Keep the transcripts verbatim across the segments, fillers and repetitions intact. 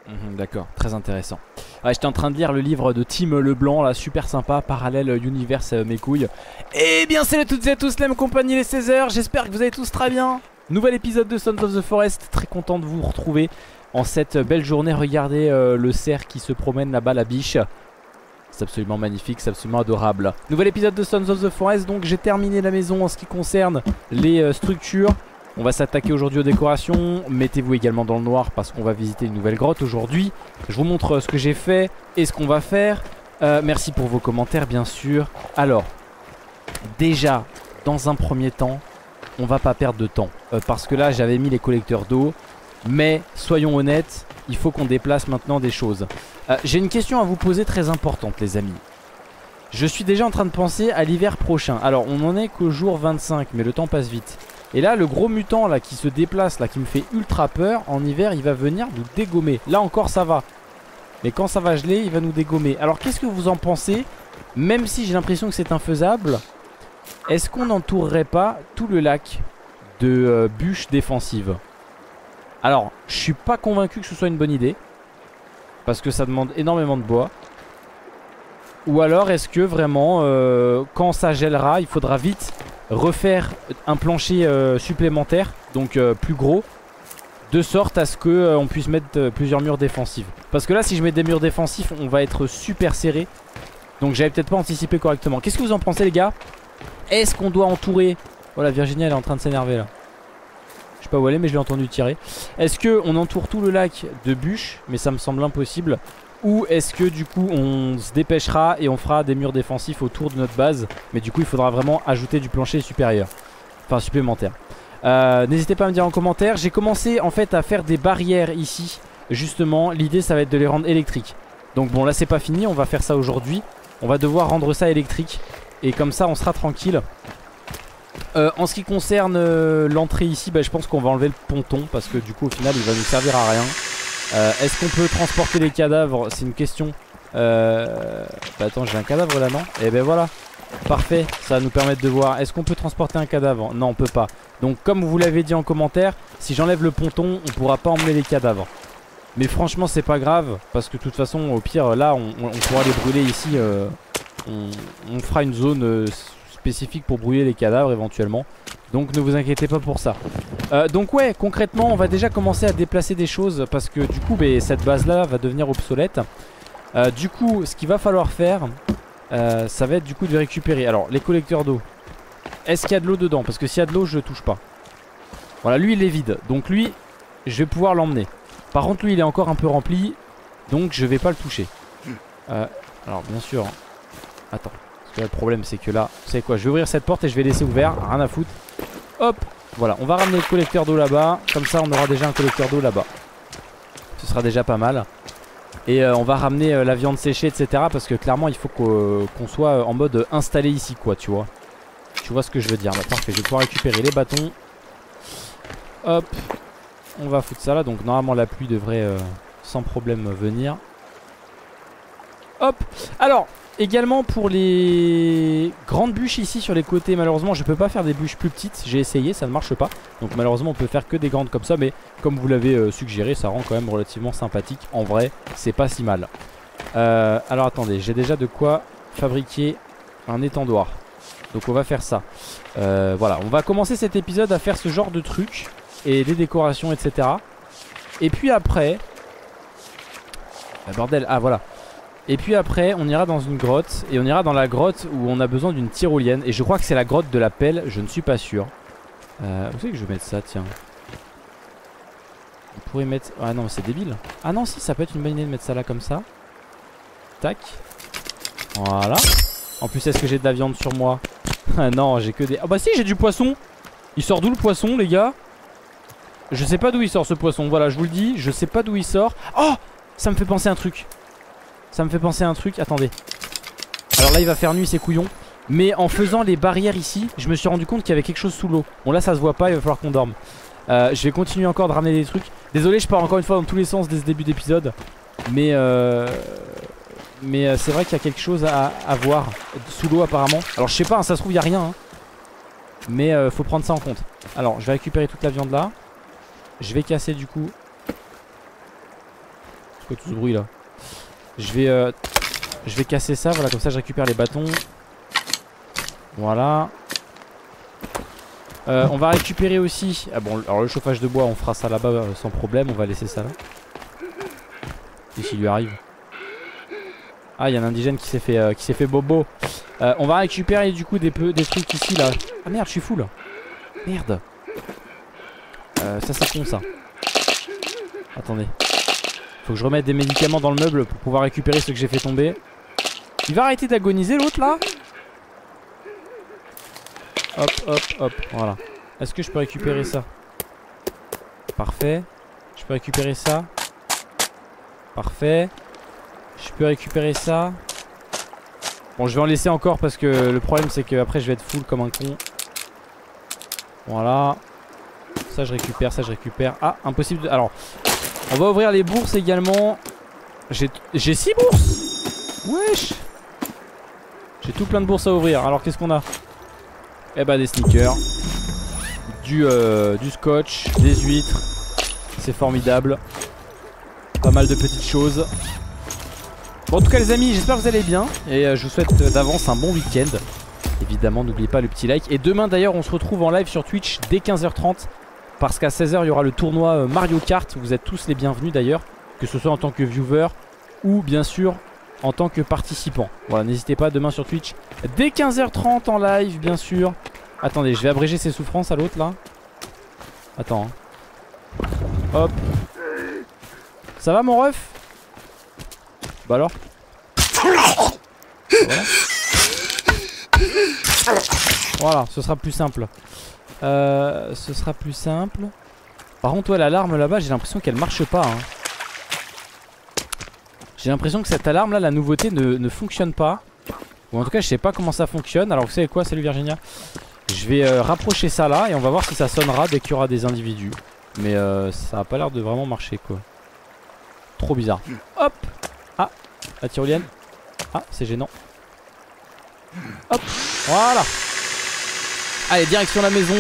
Mmh, d'accord, très intéressant. Ouais, j'étais en train de lire le livre de Tim Leblanc, là, super sympa, Parallèle Universe, euh, mes couilles. Eh bien, salut à toutes et à tous, la même compagnie, les seize heures, j'espère que vous allez tous très bien. Nouvel épisode de Sons of the Forest, très content de vous retrouver en cette belle journée. Regardez euh, le cerf qui se promène là-bas, la biche. C'est absolument magnifique, c'est absolument adorable. Nouvel épisode de Sons of the Forest, donc j'ai terminé la maison en ce qui concerne les euh, structures. On va s'attaquer aujourd'hui aux décorations. Mettez-vous également dans le noir parce qu'on va visiter une nouvelle grotte aujourd'hui. Je vous montre ce que j'ai fait et ce qu'on va faire. Euh, merci pour vos commentaires bien sûr. Alors, déjà, dans un premier temps, on va pas perdre de temps. Euh, parce que là, j'avais mis les collecteurs d'eau. Mais, soyons honnêtes, il faut qu'on déplace maintenant des choses. Euh, j'ai une question à vous poser très importante les amis. Je suis déjà en train de penser à l'hiver prochain. Alors, on n'en est qu'au jour vingt-cinq, mais le temps passe vite. Et là le gros mutant là qui se déplace là, qui me fait ultra peur, en hiver il va venir nous dégommer. Là encore ça va. Mais quand ça va geler il va nous dégommer. Alors qu'est-ce que vous en pensez? Même si j'ai l'impression que c'est infaisable, est-ce qu'on n'entourerait pas tout le lac de euh, bûches défensives? Alors je suis pas convaincu que ce soit une bonne idée, parce que ça demande énormément de bois. Ou alors est-ce que vraiment euh, quand ça gèlera il faudra vite refaire un plancher euh, supplémentaire, donc euh, plus gros, de sorte à ce que euh, on puisse mettre euh, plusieurs murs défensifs. Parce que là si je mets des murs défensifs on va être super serré. Donc j'avais peut-être pas anticipé correctement. Qu'est-ce que vous en pensez les gars? Est-ce qu'on doit entourer... Voilà, Virginia elle est en train de s'énerver là. Je sais pas où elle est mais je l'ai entendu tirer. Est-ce qu'on entoure tout le lac de bûches? Mais ça me semble impossible. Ou est-ce que du coup on se dépêchera et on fera des murs défensifs autour de notre base? Mais du coup il faudra vraiment ajouter du plancher supérieur. Enfin supplémentaire. euh, N'hésitez pas à me dire en commentaire. J'ai commencé en fait à faire des barrières ici. Justement l'idée ça va être de les rendre électriques. Donc bon là c'est pas fini, on va faire ça aujourd'hui. On va devoir rendre ça électrique. Et comme ça on sera tranquille. euh, En ce qui concerne euh, l'entrée ici, bah, je pense qu'on va enlever le ponton. Parce que du coup au final il va nous servir à rien. Euh, Est-ce qu'on peut transporter les cadavres? C'est une question. euh... Bah attends, j'ai un cadavre là, non? Et ben voilà, parfait, ça va nous permettre de voir. Est-ce qu'on peut transporter un cadavre? Non, on peut pas. Donc comme vous l'avez dit en commentaire, si j'enlève le ponton, on pourra pas emmener les cadavres. Mais franchement c'est pas grave, parce que de toute façon au pire là on, on pourra les brûler ici. euh, on, on fera une zone euh, spécifique pour brûler les cadavres éventuellement. Donc ne vous inquiétez pas pour ça. euh, Donc ouais, concrètement on va déjà commencer à déplacer des choses. Parce que du coup bah, cette base là va devenir obsolète. euh, Du coup ce qu'il va falloir faire, euh, ça va être du coup de récupérer. Alors les collecteurs d'eau, est-ce qu'il y a de l'eau dedans? Parce que s'il y a de l'eau je touche pas. Voilà, lui il est vide, donc lui je vais pouvoir l'emmener. Par contre lui il est encore un peu rempli, donc je vais pas le toucher. euh, Alors bien sûr. Attends, parce que là, le problème c'est que là, vous savez quoi, je vais ouvrir cette porte et je vais laisser ouvert, rien à foutre. Hop, voilà, on va ramener le collecteur d'eau là-bas. Comme ça on aura déjà un collecteur d'eau là-bas. Ce sera déjà pas mal. Et euh, on va ramener euh, la viande séchée etc. Parce que clairement il faut qu'on qu'on soit en mode installé ici quoi, tu vois. Tu vois ce que je veux dire. Bah, parfait, je vais pouvoir récupérer les bâtons. Hop, on va foutre ça là. Donc normalement la pluie devrait euh, sans problème venir. Hop, alors également pour les grandes bûches ici sur les côtés, malheureusement je peux pas faire des bûches plus petites. J'ai essayé, ça ne marche pas. Donc malheureusement on peut faire que des grandes comme ça. Mais comme vous l'avez euh, suggéré, ça rend quand même relativement sympathique. En vrai c'est pas si mal. euh, Alors attendez, j'ai déjà de quoi fabriquer un étendoir. Donc on va faire ça. euh, Voilà, on va commencer cet épisode à faire ce genre de trucs. Et des décorations etc. Et puis après ah, bordel, ah voilà. Et puis après on ira dans une grotte. Et on ira dans la grotte où on a besoin d'une tyrolienne. Et je crois que c'est la grotte de la pelle, je ne suis pas sûr. euh, Où c'est que je vais mettre ça, tiens? On pourrait mettre... Ah non c'est débile. Ah non si, ça peut être une bonne idée de mettre ça là comme ça. Tac. Voilà. En plus est-ce que j'ai de la viande sur moi? Ah non j'ai que des... Ah bah si, j'ai du poisson. Il sort d'où le poisson les gars? Je sais pas d'où il sort ce poisson, voilà je vous le dis. Je sais pas d'où il sort. Oh, ça me fait penser à un truc. Ça me fait penser à un truc, attendez. Alors là il va faire nuit c'est couillon. Mais en faisant les barrières ici, je me suis rendu compte qu'il y avait quelque chose sous l'eau. Bon là ça se voit pas, il va falloir qu'on dorme. euh, Je vais continuer encore de ramener des trucs. Désolé je pars encore une fois dans tous les sens dès ce début d'épisode. Mais euh... Mais euh, c'est vrai qu'il y a quelque chose à, à voir sous l'eau apparemment. Alors je sais pas, hein, ça se trouve il y a rien hein. Mais euh, faut prendre ça en compte. Alors je vais récupérer toute la viande là. Je vais casser du coup C'est quoi tout ce bruit là? Je vais, euh, je vais casser ça, voilà, comme ça je récupère les bâtons. Voilà. Euh, on va récupérer aussi. Ah bon, alors le chauffage de bois, on fera ça là-bas euh, sans problème. On va laisser ça là. Et s'il lui arrive. Ah, il y a un indigène qui s'est fait, euh, qui s'est fait bobo. Euh, on va récupérer du coup des, peu, des trucs ici là. Ah merde, je suis full. Merde. Euh, ça c'est con ça. Attendez. Faut que je remette des médicaments dans le meuble pour pouvoir récupérer ce que j'ai fait tomber. Il va arrêter d'agoniser l'autre là? Hop, hop, hop, voilà. Est-ce que je peux récupérer ça? Parfait. Je peux récupérer ça? Parfait. Je peux récupérer ça? Bon, je vais en laisser encore parce que le problème c'est que après je vais être full comme un con. Voilà. Ça je récupère, ça je récupère. Ah, impossible de... Alors, on va ouvrir les bourses également. J'ai six bourses. Wesh. J'ai tout plein de bourses à ouvrir. Alors qu'est-ce qu'on a? Eh bah des sneakers, du, euh, du scotch, des huîtres. C'est formidable. Pas mal de petites choses. Bon, en tout cas les amis, j'espère que vous allez bien. Et euh, je vous souhaite d'avance un bon week-end. Évidemment, n'oubliez pas le petit like. Et demain d'ailleurs, on se retrouve en live sur Twitch dès quinze heures trente. Parce qu'à seize heures, il y aura le tournoi Mario Kart. Vous êtes tous les bienvenus d'ailleurs. Que ce soit en tant que viewer ou bien sûr en tant que participant. Voilà, n'hésitez pas, demain sur Twitch dès quinze heures trente en live bien sûr. Attendez, je vais abréger ses souffrances à l'autre là. Attends hein. Hop. Ça va mon ref? Bah alors. Voilà. Voilà, ce sera plus simple. Euh, ce sera plus simple. Par contre ouais, l'alarme là-bas, j'ai l'impression qu'elle marche pas hein. J'ai l'impression que cette alarme là, la nouveauté ne, ne fonctionne pas. Ou en tout cas je sais pas comment ça fonctionne. Alors vous savez quoi, salut Virginia. Je vais euh, rapprocher ça là et on va voir si ça sonnera dès qu'il y aura des individus. Mais euh, ça a pas l'air de vraiment marcher quoi. Trop bizarre. Hop. Ah, la tyrolienne. Ah, c'est gênant. Hop, voilà. Allez, direction la maison.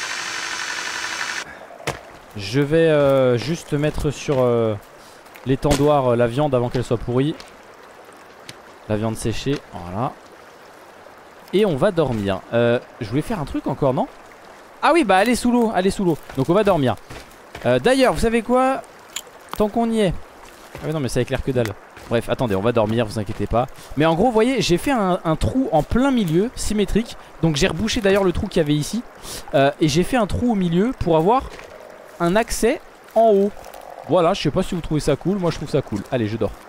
Je vais euh, juste mettre sur euh, l'étendoir euh, la viande avant qu'elle soit pourrie. La viande séchée, voilà. Et on va dormir. euh, Je voulais faire un truc encore, non? Ah oui, bah allez sous l'eau, allez sous l'eau. Donc on va dormir. euh, D'ailleurs, vous savez quoi? Tant qu'on y est. Ah oui non mais ça éclaire que dalle. Bref, attendez, on va dormir, vous inquiétez pas. Mais en gros, vous voyez, j'ai fait un, un trou en plein milieu, symétrique. Donc j'ai rebouché d'ailleurs le trou qu'il y avait ici. euh, Et j'ai fait un trou au milieu pour avoir un accès en haut. Voilà, je sais pas si vous trouvez ça cool. Moi je trouve ça cool. Allez, je dors.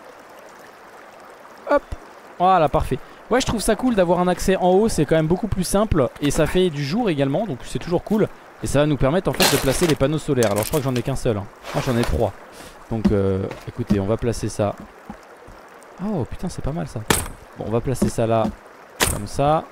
Hop. Voilà, parfait. Ouais, je trouve ça cool d'avoir un accès en haut. C'est quand même beaucoup plus simple. Et ça fait du jour également, donc c'est toujours cool. Et ça va nous permettre en fait de placer les panneaux solaires. Alors je crois que j'en ai qu'un seul hein. Moi j'en ai trois. Donc euh, écoutez, on va placer ça. Oh putain, c'est pas mal ça. Bon, on va placer ça là. Comme ça.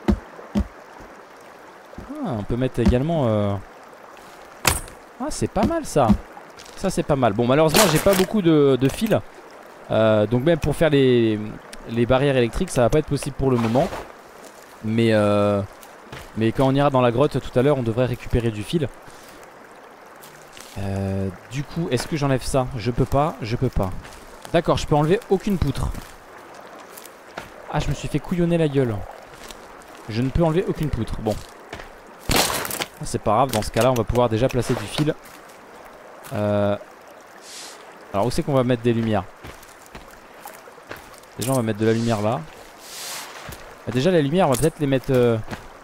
Ah, on peut mettre également euh... Ah, c'est pas mal ça. Ça c'est pas mal. Bon, malheureusement j'ai pas beaucoup de, de fils. euh, Donc même pour faire les, les barrières électriques, ça va pas être possible pour le moment. Mais euh... Mais quand on ira dans la grotte tout à l'heure, on devrait récupérer du fil. Euh, du coup, est-ce que j'enlève ça? Je peux pas, je peux pas. D'accord, je peux enlever aucune poutre. Ah, je me suis fait couillonner la gueule. Je ne peux enlever aucune poutre. Bon. C'est pas grave, dans ce cas-là, on va pouvoir déjà placer du fil. Euh... Alors, où c'est qu'on va mettre des lumières? Déjà, on va mettre de la lumière là. Ah, déjà, la lumière, on va peut-être les mettre... Euh...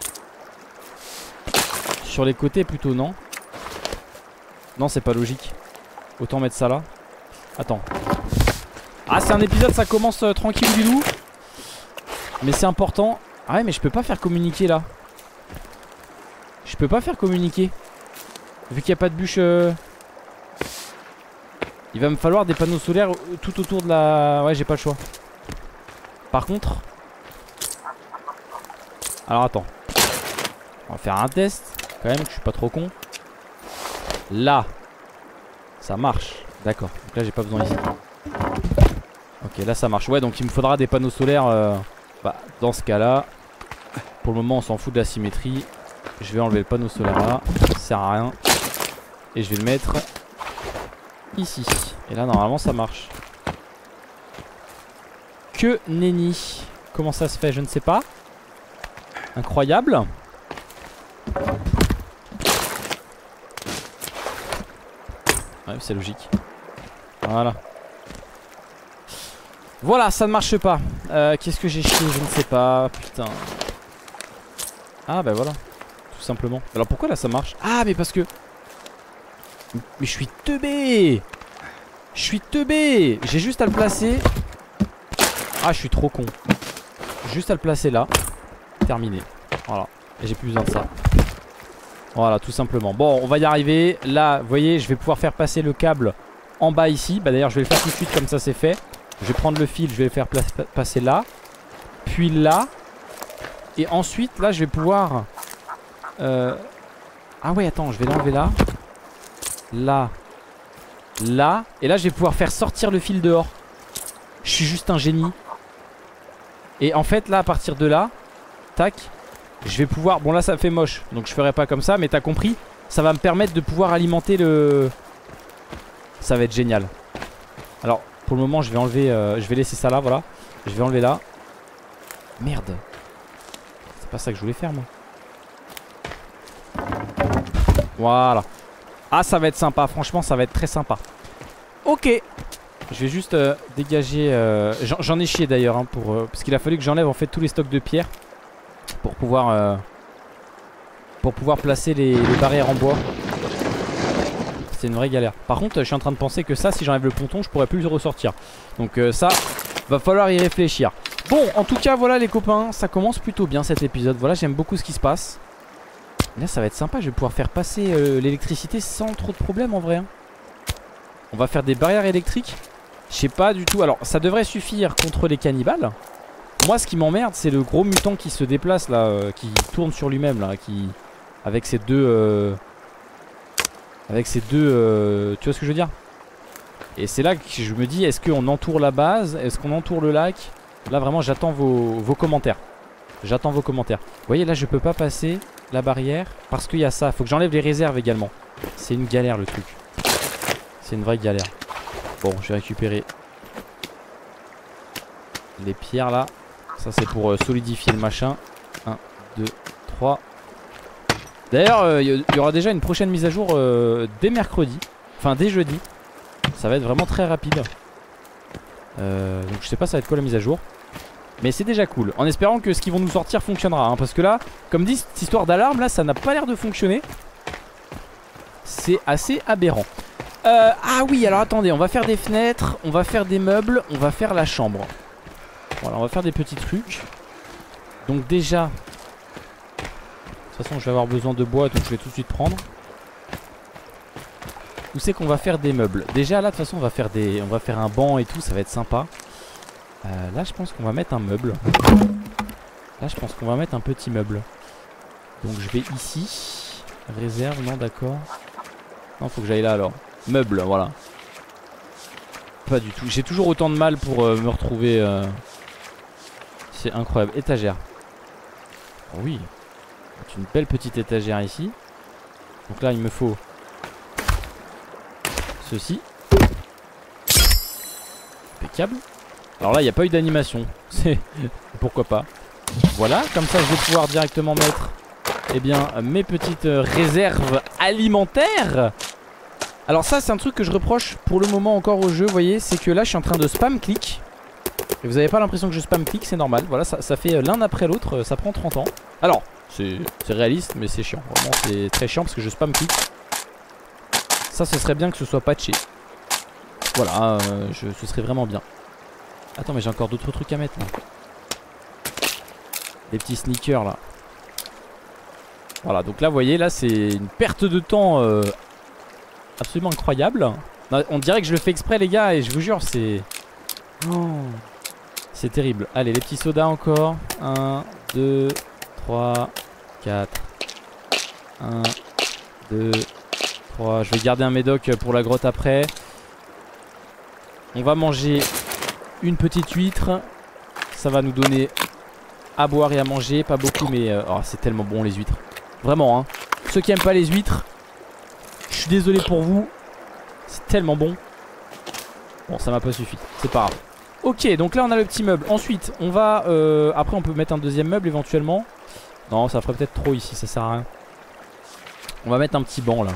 sur les côtés plutôt, non? Non, c'est pas logique. Autant mettre ça là. Attends. Ah, c'est un épisode, ça commence euh, tranquille du loup. Mais c'est important. Ah ouais, mais je peux pas faire communiquer là. Je peux pas faire communiquer. Vu qu'il n'y a pas de bûche. euh... Il va me falloir des panneaux solaires tout autour de la... Ouais, j'ai pas le choix. Par contre... Alors attends. On va faire un test. Quand même, que je suis pas trop con. Là. Ça marche. D'accord. Donc là, j'ai pas besoin ici. Ok, là ça marche. Ouais, donc il me faudra des panneaux solaires. euh... Bah, dans ce cas là, pour le moment on s'en fout de la symétrie. Je vais enlever le panneau solaire là, ça sert à rien. Et je vais le mettre ici. Et là normalement ça marche. Que nenni. Comment ça se fait, je ne sais pas. Incroyable. Ouais, c'est logique. Voilà. Voilà, ça ne marche pas. Euh, Qu'est-ce que j'ai chié, je ne sais pas. Putain. Ah bah voilà. Tout simplement. Alors pourquoi là ça marche? Ah mais parce que... Mais je suis teubé. Je suis teubé. J'ai juste à le placer. Ah je suis trop con. Juste à le placer là. Terminé. Voilà. Et j'ai plus besoin de ça. Voilà, tout simplement. Bon, on va y arriver. Là, vous voyez, je vais pouvoir faire passer le câble en bas ici. Bah d'ailleurs, je vais le faire tout de suite comme ça c'est fait. Je vais prendre le fil, je vais le faire passer là. Puis là. Et ensuite, là, je vais pouvoir... Euh... Ah ouais, attends, je vais l'enlever là. Là. Là. Et là, je vais pouvoir faire sortir le fil dehors. Je suis juste un génie. Et en fait, là, à partir de là, tac, je vais pouvoir... Bon, là, ça fait moche. Donc, je ferai pas comme ça. Mais t'as compris, ça va me permettre de pouvoir alimenter le... Ça va être génial. Alors, pour le moment, je vais enlever... Euh, je vais laisser ça là, voilà. Je vais enlever là. Merde. C'est pas ça que je voulais faire, moi. Voilà. Ah, ça va être sympa. Franchement, ça va être très sympa. Ok. Je vais juste euh, dégager... Euh... J'en ai chié d'ailleurs, hein, pour, euh, parce qu'il a fallu que j'enlève en fait tous les stocks de pierre pour pouvoir... Euh... Pour pouvoir placer les, les barrières en bois. C'est une vraie galère. Par contre, je suis en train de penser que ça, si j'enlève le ponton, je pourrais plus le ressortir. Donc euh, ça, va falloir y réfléchir. Bon, en tout cas, voilà les copains, ça commence plutôt bien cet épisode. Voilà, j'aime beaucoup ce qui se passe. Et là, ça va être sympa, je vais pouvoir faire passer euh, l'électricité sans trop de problème en vrai. Hein. On va faire des barrières électriques. Je sais pas du tout. Alors, ça devrait suffire contre les cannibales. Moi, ce qui m'emmerde, c'est le gros mutant qui se déplace là, euh, qui tourne sur lui-même là, qui... Avec ses deux... Euh... Avec ces deux... Euh, tu vois ce que je veux dire? Et c'est là que je me dis, est-ce qu'on entoure la base? Est-ce qu'on entoure le lac? Là vraiment j'attends vos, vos commentaires. J'attends vos commentaires. Vous voyez là je peux pas passer la barrière parce qu'il y a ça. Faut que j'enlève les réserves également. C'est une galère le truc. C'est une vraie galère. Bon, je vais récupérer les pierres là. Ça c'est pour euh, solidifier le machin. un, deux, trois. D'ailleurs, il euh, y, y aura déjà une prochaine mise à jour euh, dès mercredi. Enfin, dès jeudi. Ça va être vraiment très rapide. Euh, donc, je sais pas ça va être quoi la mise à jour. Mais c'est déjà cool. En espérant que ce qu'ils vont nous sortir fonctionnera. Hein, parce que là, comme dit, cette histoire d'alarme, là, ça n'a pas l'air de fonctionner. C'est assez aberrant. Euh, ah oui, alors attendez, on va faire des fenêtres. On va faire des meubles. On va faire la chambre. Voilà, on va faire des petits trucs. Donc, déjà... De toute façon je vais avoir besoin de bois donc je vais tout de suite prendre. Où c'est qu'on va faire des meubles? Déjà là de toute façon on va faire des. On va faire un banc et tout, ça va être sympa. euh, Là je pense qu'on va mettre un meuble. Là je pense qu'on va mettre un petit meuble. Donc je vais ici. Réserve, non d'accord. Non faut que j'aille là alors. Meuble, voilà. Pas du tout, j'ai toujours autant de mal pour euh, me retrouver euh... C'est incroyable, étagère. Oh oui. Une belle petite étagère ici. Donc là il me faut ceci. Impeccable. Alors là il n'y a pas eu d'animation. C'est pourquoi pas. Voilà, comme ça je vais pouvoir directement mettre eh bien mes petites réserves alimentaires. Alors ça c'est un truc que je reproche pour le moment encore au jeu. Vous voyez, c'est que là je suis en train de spam click. Et vous n'avez pas l'impression que je spam click, c'est normal. Voilà, ça, ça fait l'un après l'autre, ça prend trente ans. Alors c'est réaliste mais c'est chiant. Vraiment c'est très chiant parce que je spam click. Ça ce serait bien que ce soit patché. Voilà, euh, je, ce serait vraiment bien. Attends mais j'ai encore d'autres trucs à mettre là. Des petits sneakers là. Voilà donc là vous voyez là c'est une perte de temps euh, absolument incroyable. On dirait que je le fais exprès les gars et je vous jure c'est... Oh, c'est terrible. Allez les petits sodas encore. un, deux, trois, quatre. un, deux, trois. Je vais garder un médoc pour la grotte après. On va manger une petite huître. Ça va nous donner à boire et à manger. Pas beaucoup mais euh, oh, c'est tellement bon les huîtres. Vraiment hein. Ceux qui aiment pas les huîtres, je suis désolé pour vous. C'est tellement bon. Bon, ça m'a pas suffi, c'est pas grave. Ok, donc là on a le petit meuble. Ensuite, on va... Euh, après on peut mettre un deuxième meuble éventuellement. Non, ça ferait peut-être trop ici, ça sert à rien. On va mettre un petit banc là.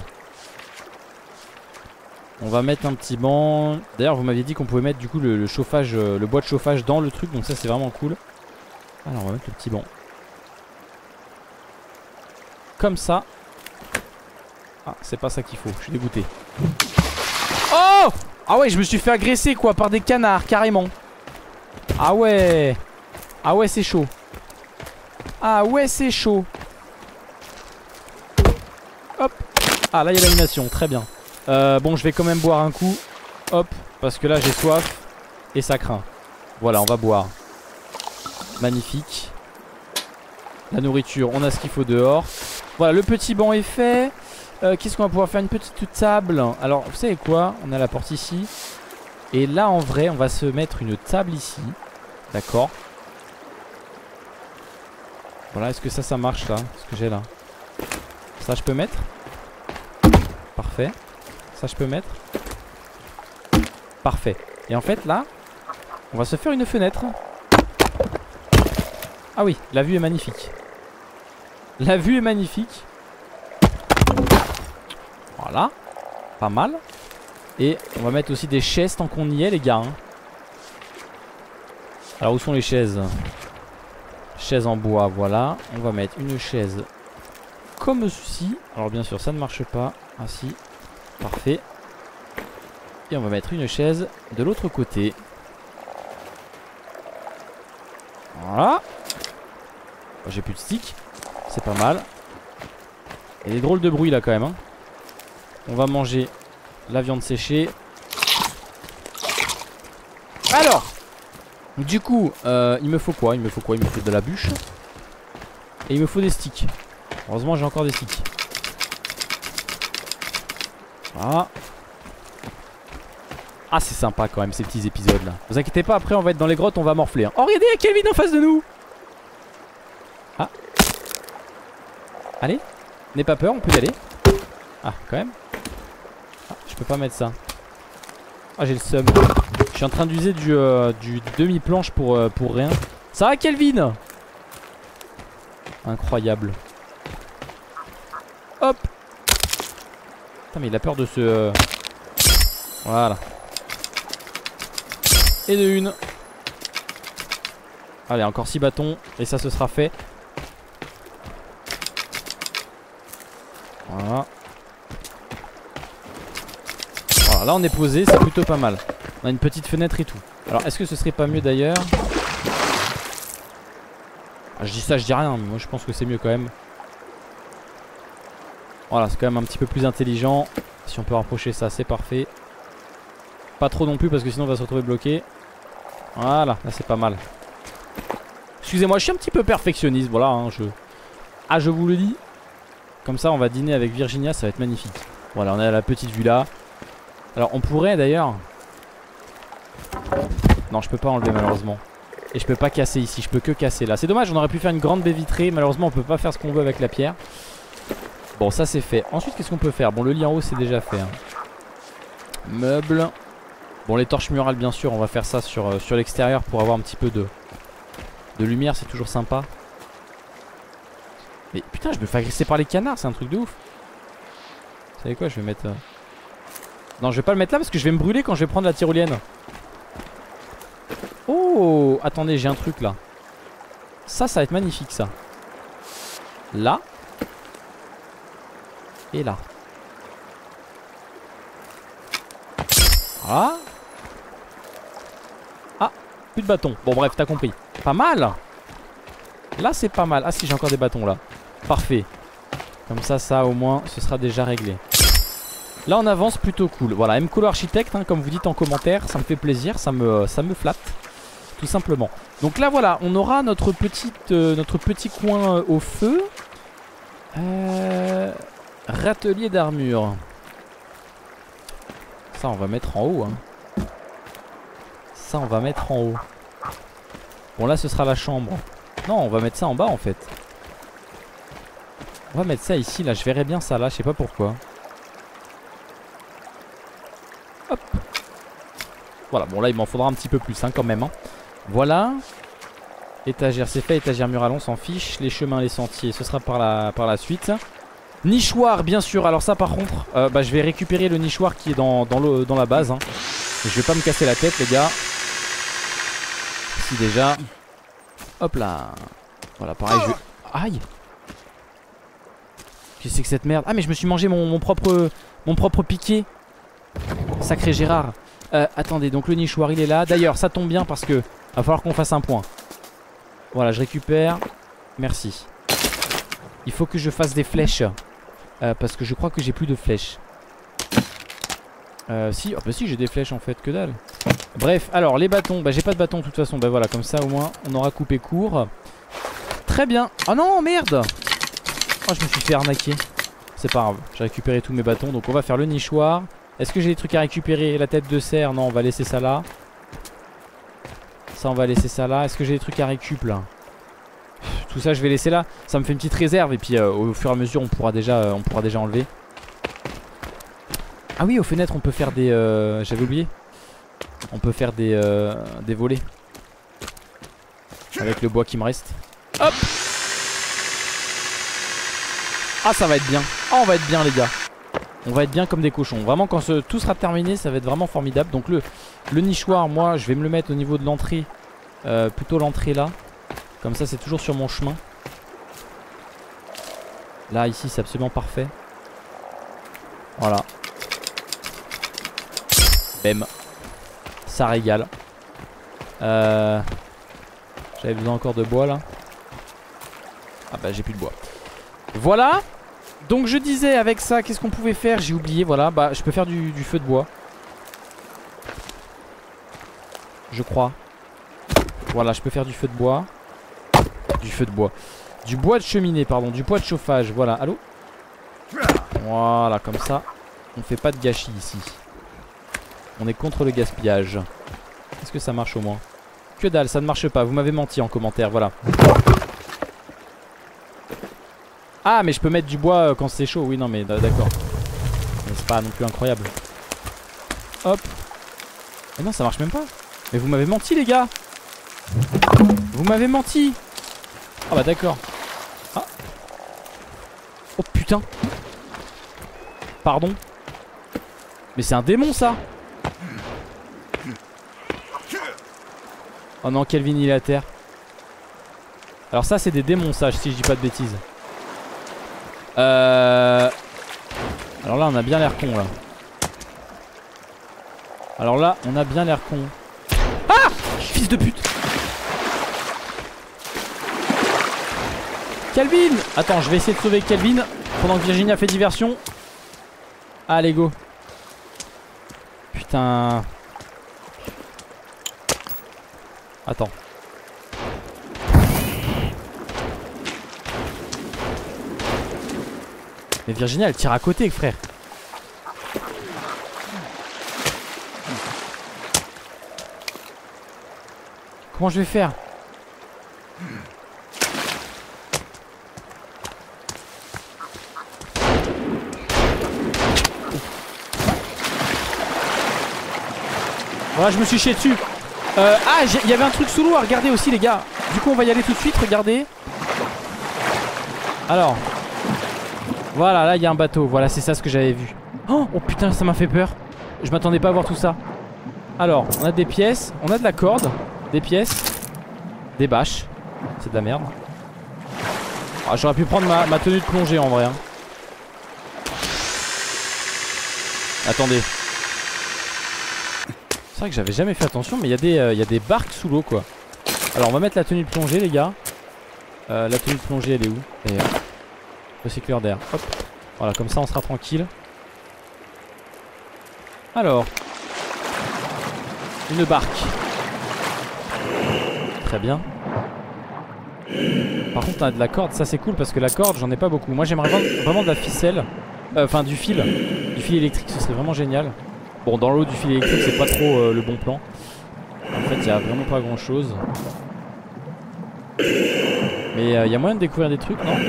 On va mettre un petit banc. D'ailleurs vous m'aviez dit qu'on pouvait mettre du coup le, le chauffage, euh, le bois de chauffage dans le truc. Donc ça c'est vraiment cool. Alors on va mettre le petit banc. Comme ça. Ah c'est pas ça qu'il faut, je suis dégoûté. Oh! Ah ouais, je me suis fait agresser quoi par des canards carrément. Ah ouais. Ah ouais, c'est chaud. Ah ouais, c'est chaud. Hop. Ah là il y a l'animation, très bien. euh, Bon, je vais quand même boire un coup. Hop, parce que là j'ai soif. Et ça craint. Voilà, on va boire. Magnifique. La nourriture, on a ce qu'il faut dehors. Voilà, le petit banc est fait. Euh, Qu'est-ce qu'on va pouvoir faire? Une petite table. Alors, vous savez quoi? On a la porte ici. Et là, en vrai, on va se mettre une table ici. D'accord. Voilà, est-ce que ça, ça marche là? Ce que j'ai là. Ça, je peux mettre? Parfait. Ça, je peux mettre? Parfait. Et en fait, là, on va se faire une fenêtre. Ah oui, la vue est magnifique. La vue est magnifique. Voilà. Pas mal. Et on va mettre aussi des chaises tant qu'on y est les gars hein. Alors où sont les chaises? Chaises en bois, voilà. On va mettre une chaise comme ceci. Alors bien sûr ça ne marche pas. Ah si. Parfait. Et on va mettre une chaise de l'autre côté. Voilà. J'ai plus de stick. C'est pas mal. Et des drôles de bruit là quand même hein. On va manger la viande séchée. Alors du coup euh, il me faut quoi? Il me faut quoi? Il me faut de la bûche. Et il me faut des sticks. Heureusement j'ai encore des sticks. Voilà. Ah c'est sympa quand même ces petits épisodes là. Vous inquiétez pas, après on va être dans les grottes, on va morfler hein. Oh regardez, il y a Kelvin en face de nous. Ah. Allez, n'aie pas peur, on peut y aller. Ah quand même. Ah, je peux pas mettre ça. Ah j'ai le seum. Je suis en train d'user du, euh, du demi-planche pour, euh, pour rien. Ça va Kelvin? Incroyable. Hop. Putain mais il a peur de se... Euh... Voilà. Et de une. Allez encore six bâtons. Et ça ce sera fait. Voilà. Voilà, là on est posé, c'est plutôt pas mal. On a une petite fenêtre et tout. Alors est-ce que ce serait pas mieux d'ailleurs? Ah, je dis ça, je dis rien, mais moi je pense que c'est mieux quand même. Voilà, c'est quand même un petit peu plus intelligent. Si on peut rapprocher ça, c'est parfait. Pas trop non plus parce que sinon on va se retrouver bloqué. Voilà, là c'est pas mal. Excusez-moi, je suis un petit peu perfectionniste, voilà hein, je... Ah je vous le dis. Comme ça on va dîner avec Virginia, ça va être magnifique. Voilà, on a la petite vue là. Alors on pourrait d'ailleurs... Non je peux pas enlever malheureusement. Et je peux pas casser ici, je peux que casser là. C'est dommage, on aurait pu faire une grande baie vitrée. Malheureusement on peut pas faire ce qu'on veut avec la pierre. Bon ça c'est fait. Ensuite qu'est-ce qu'on peut faire? Bon le lit en haut c'est déjà fait hein. Meubles. Bon les torches murales bien sûr, on va faire ça sur, euh, sur l'extérieur pour avoir un petit peu de, de lumière, c'est toujours sympa. Mais putain je me fais agresser par les canards, c'est un truc de ouf. Vous savez quoi, je vais mettre... Euh... Non je vais pas le mettre là parce que je vais me brûler quand je vais prendre la tyrolienne. Oh attendez, j'ai un truc là. Ça ça va être magnifique ça. Là. Et là. Voilà. Ah, plus de bâtons. Bon bref, t'as compris. Pas mal. Là c'est pas mal. Ah si, j'ai encore des bâtons là. Parfait. Comme ça, ça au moins, ce sera déjà réglé. Là on avance plutôt cool. Voilà, Mcolo Architecte hein, comme vous dites en commentaire. Ça me fait plaisir, ça me, ça me flatte. Tout simplement. Donc là voilà, on aura notre, petite, euh, notre petit coin euh, au feu. Euh... Râtelier d'armure. Ça on va mettre en haut hein. Ça on va mettre en haut. Bon là ce sera la chambre. Non on va mettre ça en bas en fait. On va mettre ça ici là, je verrai bien ça là, je sais pas pourquoi. Hop. Voilà, bon là il m'en faudra un petit peu plus hein, quand même hein. Voilà. Étagère c'est fait, étagère murale on s'en fiche. Les chemins, les sentiers, ce sera par la, par la suite. Nichoir bien sûr, alors ça par contre euh, bah, je vais récupérer le nichoir qui est dans, dans, le, dans la base hein. Je vais pas me casser la tête les gars. Ici déjà. Hop là. Voilà pareil je vais... Aïe. Qu'est-ce que c'est que cette merde? Ah mais je me suis mangé mon, mon propre mon propre piqué. Sacré Gérard. euh, Attendez, donc le nichoir il est là. D'ailleurs ça tombe bien parce que va falloir qu'on fasse un point. Voilà je récupère. Merci. Il faut que je fasse des flèches euh, parce que je crois que j'ai plus de flèches. Euh si, oh bah si j'ai des flèches en fait, que dalle. Bref, alors les bâtons, bah j'ai pas de bâton de toute façon. Bah voilà, comme ça au moins on aura coupé court. Très bien. Oh non merde. Oh je me suis fait arnaquer. C'est pas grave, j'ai récupéré tous mes bâtons. Donc on va faire le nichoir. Est-ce que j'ai des trucs à récupérer? La tête de cerf, non on va laisser ça là. Ça on va laisser ça là. Est-ce que j'ai des trucs à récup là? Tout ça je vais laisser là. Ça me fait une petite réserve. Et puis euh, au fur et à mesure on pourra déjà, euh, on pourra déjà enlever. Ah oui aux fenêtres on peut faire des... Euh, j'avais oublié. On peut faire des, euh, des volets. Avec le bois qui me reste. Hop. Ah ça va être bien. Ah on va être bien les gars. On va être bien comme des cochons. Vraiment quand ce, tout sera terminé ça va être vraiment formidable. Donc le, le nichoir moi je vais me le mettre au niveau de l'entrée. euh, Plutôt l'entrée là. Comme ça c'est toujours sur mon chemin. Là ici c'est absolument parfait. Voilà. Bam. Ça régale. euh, J'avais besoin encore de bois là. Ah bah j'ai plus de bois. Voilà. Donc je disais avec ça qu'est-ce qu'on pouvait faire? J'ai oublié voilà. Bah je peux faire du, du feu de bois. Je crois. Voilà je peux faire du feu de bois. Du feu de bois. Du bois de cheminée pardon. Du bois de chauffage. Voilà. Allô. Voilà comme ça. On fait pas de gâchis ici. On est contre le gaspillage. Est-ce que ça marche au moins? Que dalle ça ne marche pas. Vous m'avez menti en commentaire. Voilà. Ah mais je peux mettre du bois quand c'est chaud. Oui non mais d'accord. Mais c'est pas non plus incroyable. Hop. Mais non ça marche même pas. Mais vous m'avez menti les gars. Vous m'avez menti. Ah bah d'accord. Ah. Oh putain. Pardon. Mais c'est un démon ça. Oh non Kelvin il est à terre. Alors ça c'est des démons ça si je dis pas de bêtises. Euh... Alors là on a bien l'air con là. Alors là on a bien l'air con. Ah fils de pute. Kelvin. Attends je vais essayer de sauver Kelvin pendant que Virginia fait diversion. Allez go. Putain. Attends. Mais Virginia elle tire à côté frère. Comment je vais faire? Voilà je me suis chié dessus. euh, Ah il y avait un truc sous l'eau à regarder aussi les gars. Du coup on va y aller tout de suite. Regardez. Alors. Voilà là il y a un bateau. Voilà c'est ça ce que j'avais vu. Oh, oh putain ça m'a fait peur. Je m'attendais pas à voir tout ça. Alors on a des pièces. On a de la corde. Des pièces. Des bâches. C'est de la merde. Ah, j'aurais pu prendre ma, ma tenue de plongée en vrai hein. Attendez. C'est vrai que j'avais jamais fait attention. Mais il y, euh, y a des barques sous l'eau quoi. Alors on va mettre la tenue de plongée les gars. euh, La tenue de plongée elle est où d'ailleurs? Recycleur d'air. Hop. Voilà comme ça on sera tranquille. Alors. Une barque. Très bien. Par contre on a de la corde. Ça c'est cool parce que la corde j'en ai pas beaucoup. Moi j'aimerais vraiment, vraiment de la ficelle. Enfin euh, du fil. Du fil électrique ce serait vraiment génial. Bon dans l'eau du fil électrique c'est pas trop euh, le bon plan. En fait il y a vraiment pas grand chose. Mais il euh, y a moyen de découvrir des trucs non?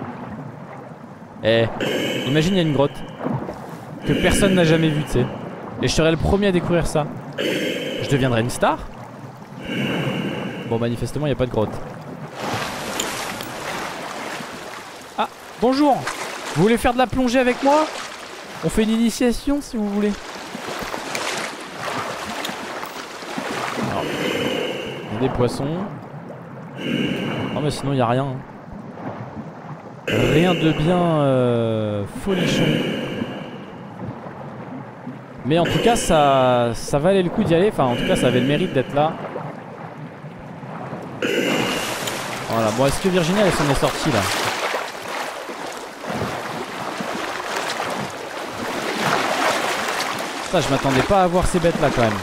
Eh, imagine il y a une grotte que personne n'a jamais vue, tu sais. Et je serai le premier à découvrir ça. Je deviendrai une star. Bon, manifestement, il n'y a pas de grotte. Ah, bonjour. Vous voulez faire de la plongée avec moi? On fait une initiation si vous voulez. Alors, il y a des poissons. Non mais sinon il n'y a rien. Rien de bien euh, folichon. Mais en tout cas ça, ça valait le coup d'y aller. Enfin en tout cas ça avait le mérite d'être là. Voilà, bon est-ce que Virginia elle s'en est sortie là? Ça je m'attendais pas à voir ces bêtes là quand même.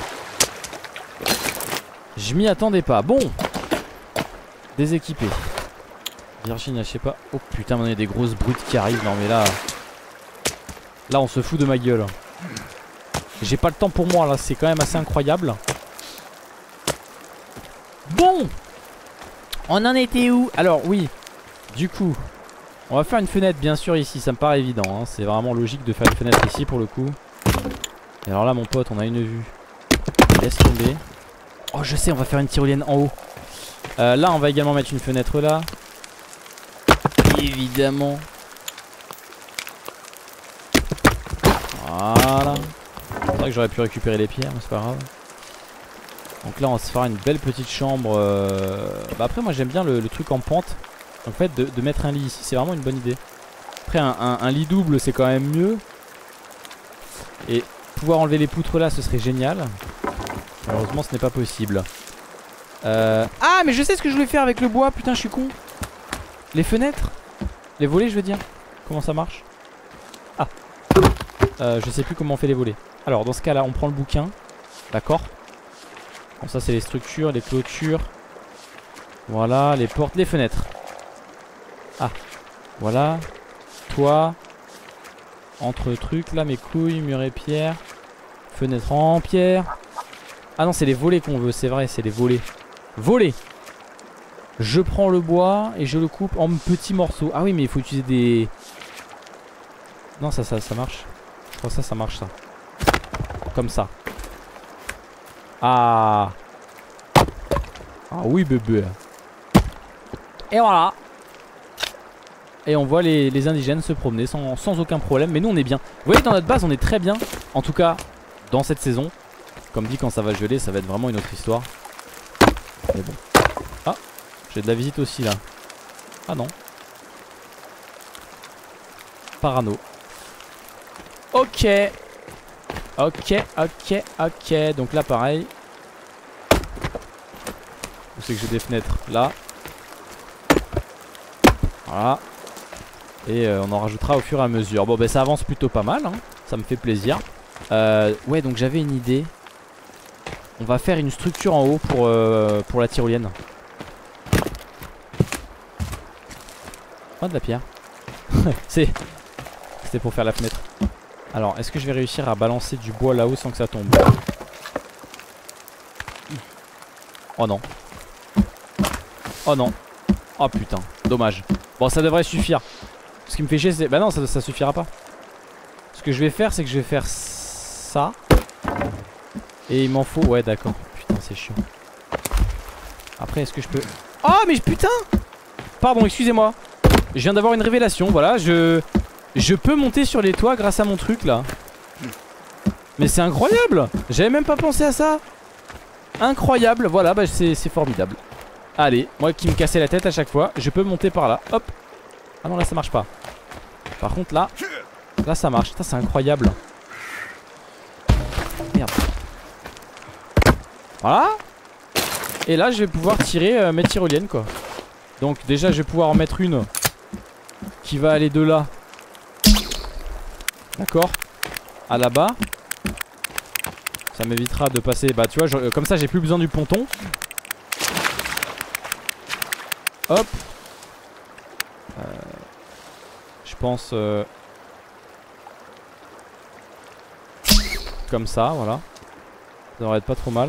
Je m'y attendais pas. Bon, déséquipé. Virginia je sais pas. Oh putain maintenant il y a des grosses brutes qui arrivent. Non mais là, là on se fout de ma gueule. J'ai pas le temps pour moi là, c'est quand même assez incroyable. Bon, on en était où? Alors oui, du coup on va faire une fenêtre bien sûr ici. Ça me paraît évident hein. C'est vraiment logique de faire une fenêtre ici pour le coup. Et alors là mon pote on a une vue. Laisse tomber. Oh je sais, on va faire une tyrolienne en haut. euh, Là on va également mettre une fenêtre là. Évidemment. Voilà. C'est vrai que j'aurais pu récupérer les pierres mais c'est pas grave. Donc là on va se faire une belle petite chambre. euh... Bah après moi j'aime bien le, le truc en pente. En fait de, de mettre un lit ici c'est vraiment une bonne idée. Après un, un, un lit double c'est quand même mieux. Et pouvoir enlever les poutres là ce serait génial. Malheureusement ce n'est pas possible. euh... Ah mais je sais ce que je voulais faire avec le bois. Putain je suis con. Les fenêtres. Les volets je veux dire. Comment ça marche? Ah euh, je sais plus comment on fait les volets. Alors dans ce cas là on prend le bouquin. D'accord. Bon ça c'est les structures, les clôtures. Voilà les portes, les fenêtres. Ah voilà. Toit. Entre trucs là mes couilles, mur et pierre. Fenêtre en pierre. Ah non c'est les volets qu'on veut, c'est vrai c'est les volets. Volets. Je prends le bois et je le coupe en petits morceaux. Ah oui mais il faut utiliser des... Non ça ça, ça marche. Je crois que ça ça marche ça. Comme ça. Ah. Ah oui bébé. Et voilà. Et on voit les, les indigènes se promener sans, sans aucun problème. Mais nous on est bien. Vous voyez dans notre base on est très bien. En tout cas dans cette saison. Comme dit quand ça va geler ça va être vraiment une autre histoire. Mais bon. Ah j'ai de la visite aussi là. Ah non. Parano. Ok. Ok ok ok. Donc là pareil. Où c'est que j'ai des fenêtres? Là. Voilà. Et euh, on en rajoutera au fur et à mesure. Bon bah ça avance plutôt pas mal hein. Ça me fait plaisir. euh, Ouais donc j'avais une idée. On va faire une structure en haut pour, euh, pour la tyrolienne. Oh de la pierre. C'est C'était pour faire la fenêtre. Alors est-ce que je vais réussir à balancer du bois là-haut sans que ça tombe? Oh non. Oh non. Oh putain, dommage. Bon ça devrait suffire. Ce qui me fait chier c'est... Bah non ça, ça suffira pas. Ce que je vais faire c'est que je vais faire ça. Et il m'en faut... Ouais d'accord. Putain c'est chiant. Après est-ce que je peux... Oh mais putain. Pardon excusez-moi. Je viens d'avoir une révélation. Voilà je... Je peux monter sur les toits grâce à mon truc là. Mais c'est incroyable. J'avais même pas pensé à ça. Incroyable. Voilà bah c'est formidable. Allez, moi qui me cassais la tête à chaque fois, je peux monter par là. Hop. Ah non là ça marche pas. Par contre là, là ça marche. Putain c'est incroyable. Merde. Voilà. Et là je vais pouvoir tirer euh, mes tyroliennes quoi. Donc déjà je vais pouvoir en mettre une qui va aller de là. D'accord. À là-bas. Ça m'évitera de passer. Bah tu vois je, euh, comme ça j'ai plus besoin du ponton. Hop. euh, Je pense euh, comme ça voilà. Ça devrait être pas trop mal.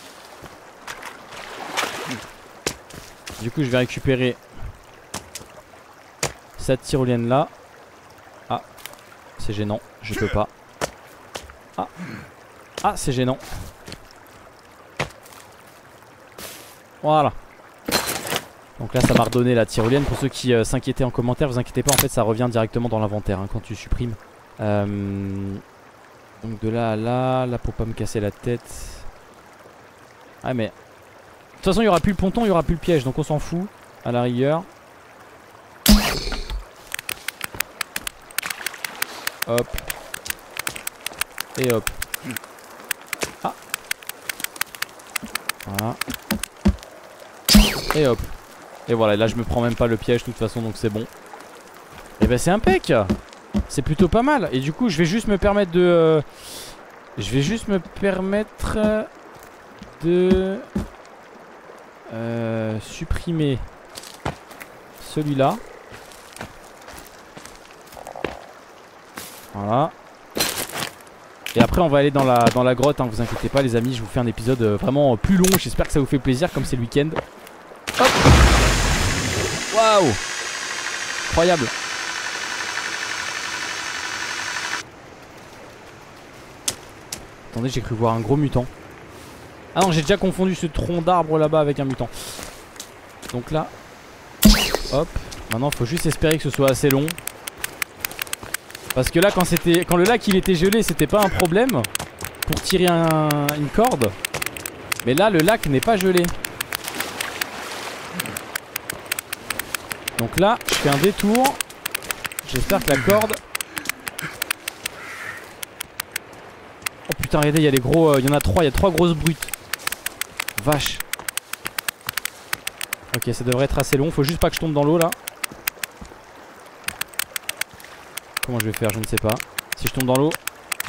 Du coup je vais récupérer cette tyrolienne là. Ah c'est gênant, je peux pas. Ah Ah, c'est gênant. Voilà. Donc là ça m'a redonné la tyrolienne. Pour ceux qui euh, s'inquiétaient en commentaire, vous inquiétez pas, en fait ça revient directement dans l'inventaire hein, quand tu supprimes. euh, Donc de là à là, là pour pas me casser la tête. Ah mais de toute façon il y aura plus le ponton, il y aura plus le piège, donc on s'en fout à la rigueur. Hop. Et hop. Ah. Voilà. Et hop. Et voilà, là je me prends même pas le piège de toute façon, donc c'est bon. Et bah c'est impec. C'est plutôt pas mal. Et du coup je vais juste me permettre de euh, Je vais juste me permettre De euh, supprimer celui-là. Voilà. Et après on va aller dans la, dans la grotte hein, vous inquiétez pas les amis. Je vous fais un épisode euh, vraiment euh, plus long. J'espère que ça vous fait plaisir comme c'est le week-end. Hop. Waouh. Incroyable. Attendez, j'ai cru voir un gros mutant. Ah non, j'ai déjà confondu ce tronc d'arbre là-bas avec un mutant. Donc là. Hop. Maintenant faut juste espérer que ce soit assez long. Parce que là quand c'était, quand le lac il était gelé, c'était pas un problème pour tirer un, une corde. Mais là le lac n'est pas gelé. Donc là je fais un détour. J'espère que la corde. Oh putain regardez, il y a les gros, il euh, y en a trois, il y a trois grosses brutes. Vache. Ok, ça devrait être assez long, faut juste pas que je tombe dans l'eau là. Comment je vais faire, je ne sais pas. Si je tombe dans l'eau.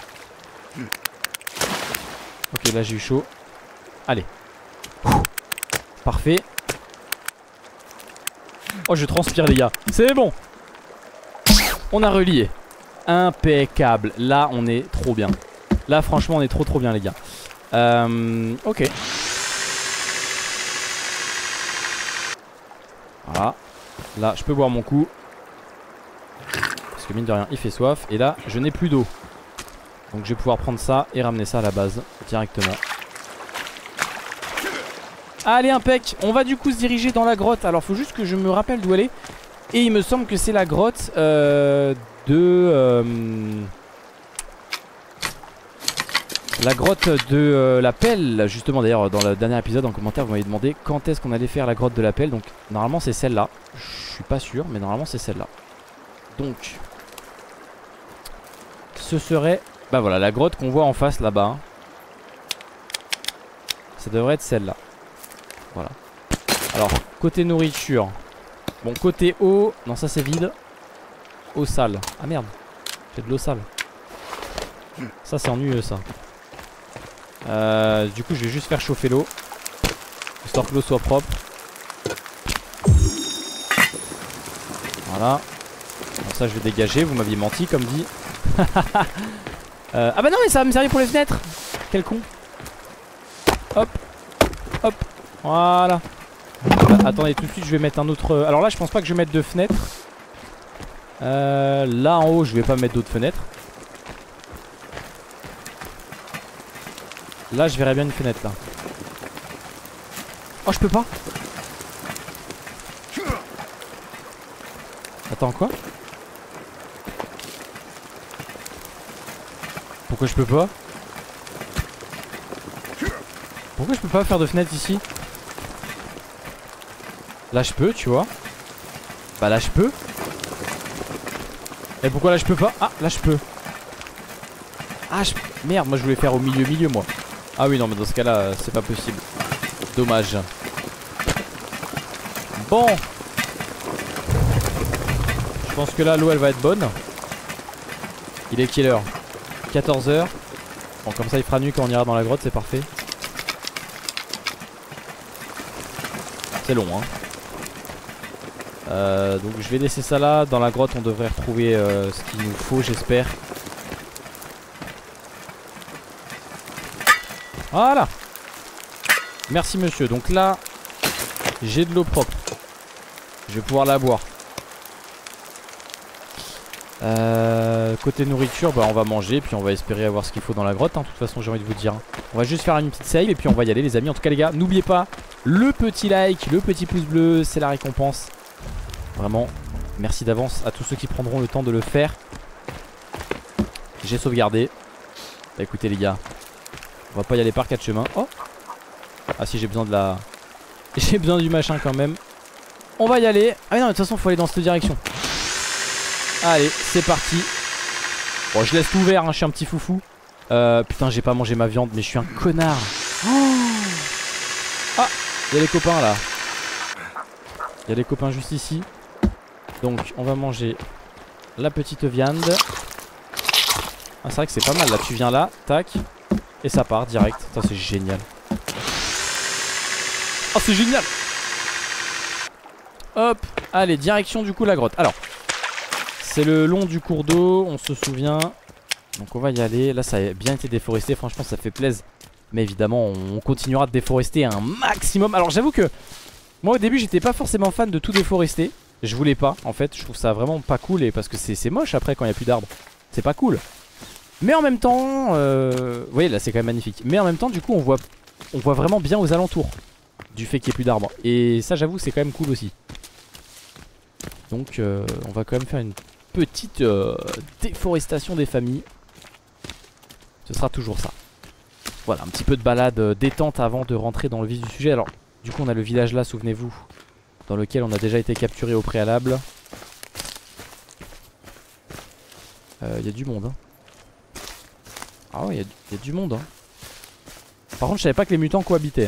Ok, là j'ai eu chaud. Allez. Parfait. Oh, je transpire les gars. C'est bon. On a relié. Impeccable. Là on est trop bien. Là franchement on est trop trop bien les gars. Euh, ok. Voilà. Là je peux boire mon coup. Parce que mine de rien il fait soif. Et là je n'ai plus d'eau. Donc je vais pouvoir prendre ça et ramener ça à la base directement. Allez impec. On va du coup se diriger dans la grotte. Alors faut juste que je me rappelle d'où elle est. Et il me semble que c'est la grotte euh, de... Euh, la grotte de euh, la pelle. Justement d'ailleurs dans le dernier épisode en commentaire vous m'avez demandé quand est-ce qu'on allait faire la grotte de la pelle. Donc normalement c'est celle-là. Je suis pas sûr mais normalement c'est celle-là. Donc ce serait... Bah voilà la grotte qu'on voit en face là-bas hein. Ça devrait être celle-là. Voilà. Alors côté nourriture. Bon côté eau. Non ça c'est vide. Eau sale. Ah merde. J'ai de l'eau sale. Ça c'est ennuyeux ça. Euh, du coup je vais juste faire chauffer l'eau. Histoire que l'eau soit propre. Voilà. Alors ça je vais dégager. Vous m'aviez menti comme dit. euh, Ah bah non mais ça va me servir pour les fenêtres. Quel con. Hop. Hop. Voilà. Bah, attendez tout de suite je vais mettre un autre. Alors là je pense pas que je vais mettre de fenêtres. euh, Là en haut je vais pas mettre d'autres fenêtres. Là je verrais bien une fenêtre là. Oh je peux pas. Attends quoi? Pourquoi je peux pas? Pourquoi je peux pas faire de fenêtre ici? Là je peux tu vois. Bah là je peux. Et pourquoi là je peux pas? Ah là je peux. Ah je... Merde moi je voulais faire au milieu milieu moi. Ah oui non mais dans ce cas là c'est pas possible. Dommage. Bon. Je pense que là l'eau elle va être bonne. Il est quelle heure? quatorze heures. Bon comme ça il fera nuit quand on ira dans la grotte, c'est parfait. C'est long hein. euh, Donc je vais laisser ça là. Dans la grotte on devrait retrouver euh, ce qu'il nous faut j'espère. Voilà. Merci monsieur. Donc là j'ai de l'eau propre. Je vais pouvoir la boire. Euh, côté nourriture, bah on va manger, puis on va espérer avoir ce qu'il faut dans la grotte, hein. De toute façon j'ai envie de vous dire, on va juste faire une petite save et puis on va y aller les amis. En tout cas les gars, n'oubliez pas le petit like, le petit pouce bleu, c'est la récompense. Vraiment, merci d'avance à tous ceux qui prendront le temps de le faire. J'ai sauvegardé. Bah écoutez les gars, on va pas y aller par quatre chemins. Oh, ah si, j'ai besoin de la... J'ai besoin du machin quand même. On va y aller. Ah mais non, de toute façon faut aller dans cette direction. Allez, c'est parti. Bon, je laisse tout ouvert, hein, je suis un petit foufou. Euh, putain, j'ai pas mangé ma viande, mais je suis un connard. Oh, ah, il y a les copains là. Il y a les copains juste ici. Donc, on va manger la petite viande. Ah, c'est vrai que c'est pas mal là. Tu viens là, tac, et ça part direct. Ça, c'est génial. Oh, c'est génial. Hop, allez, direction du coup la grotte. Alors, c'est le long du cours d'eau, on se souvient. Donc on va y aller. Là ça a bien été déforesté, franchement ça fait plaisir. Mais évidemment on continuera de déforester un maximum. Alors j'avoue que moi au début j'étais pas forcément fan de tout déforester. Je voulais pas en fait, je trouve ça vraiment pas cool. Et parce que c'est moche après quand il n'y a plus d'arbres. C'est pas cool. Mais en même temps, euh... vous voyez là c'est quand même magnifique. Mais en même temps du coup on voit, on voit vraiment bien aux alentours du fait qu'il n'y ait plus d'arbres. Et ça j'avoue c'est quand même cool aussi. Donc euh, on va quand même faire une petite euh, déforestation des familles. Ce sera toujours ça. Voilà, un petit peu de balade euh, détente avant de rentrer dans le vif du sujet. Alors du coup on a le village là, souvenez-vous, dans lequel on a déjà été capturé au préalable. Il euh, y a du monde hein. Ah ouais, il y, y a du monde hein. Par contre je savais pas que les mutants cohabitaient.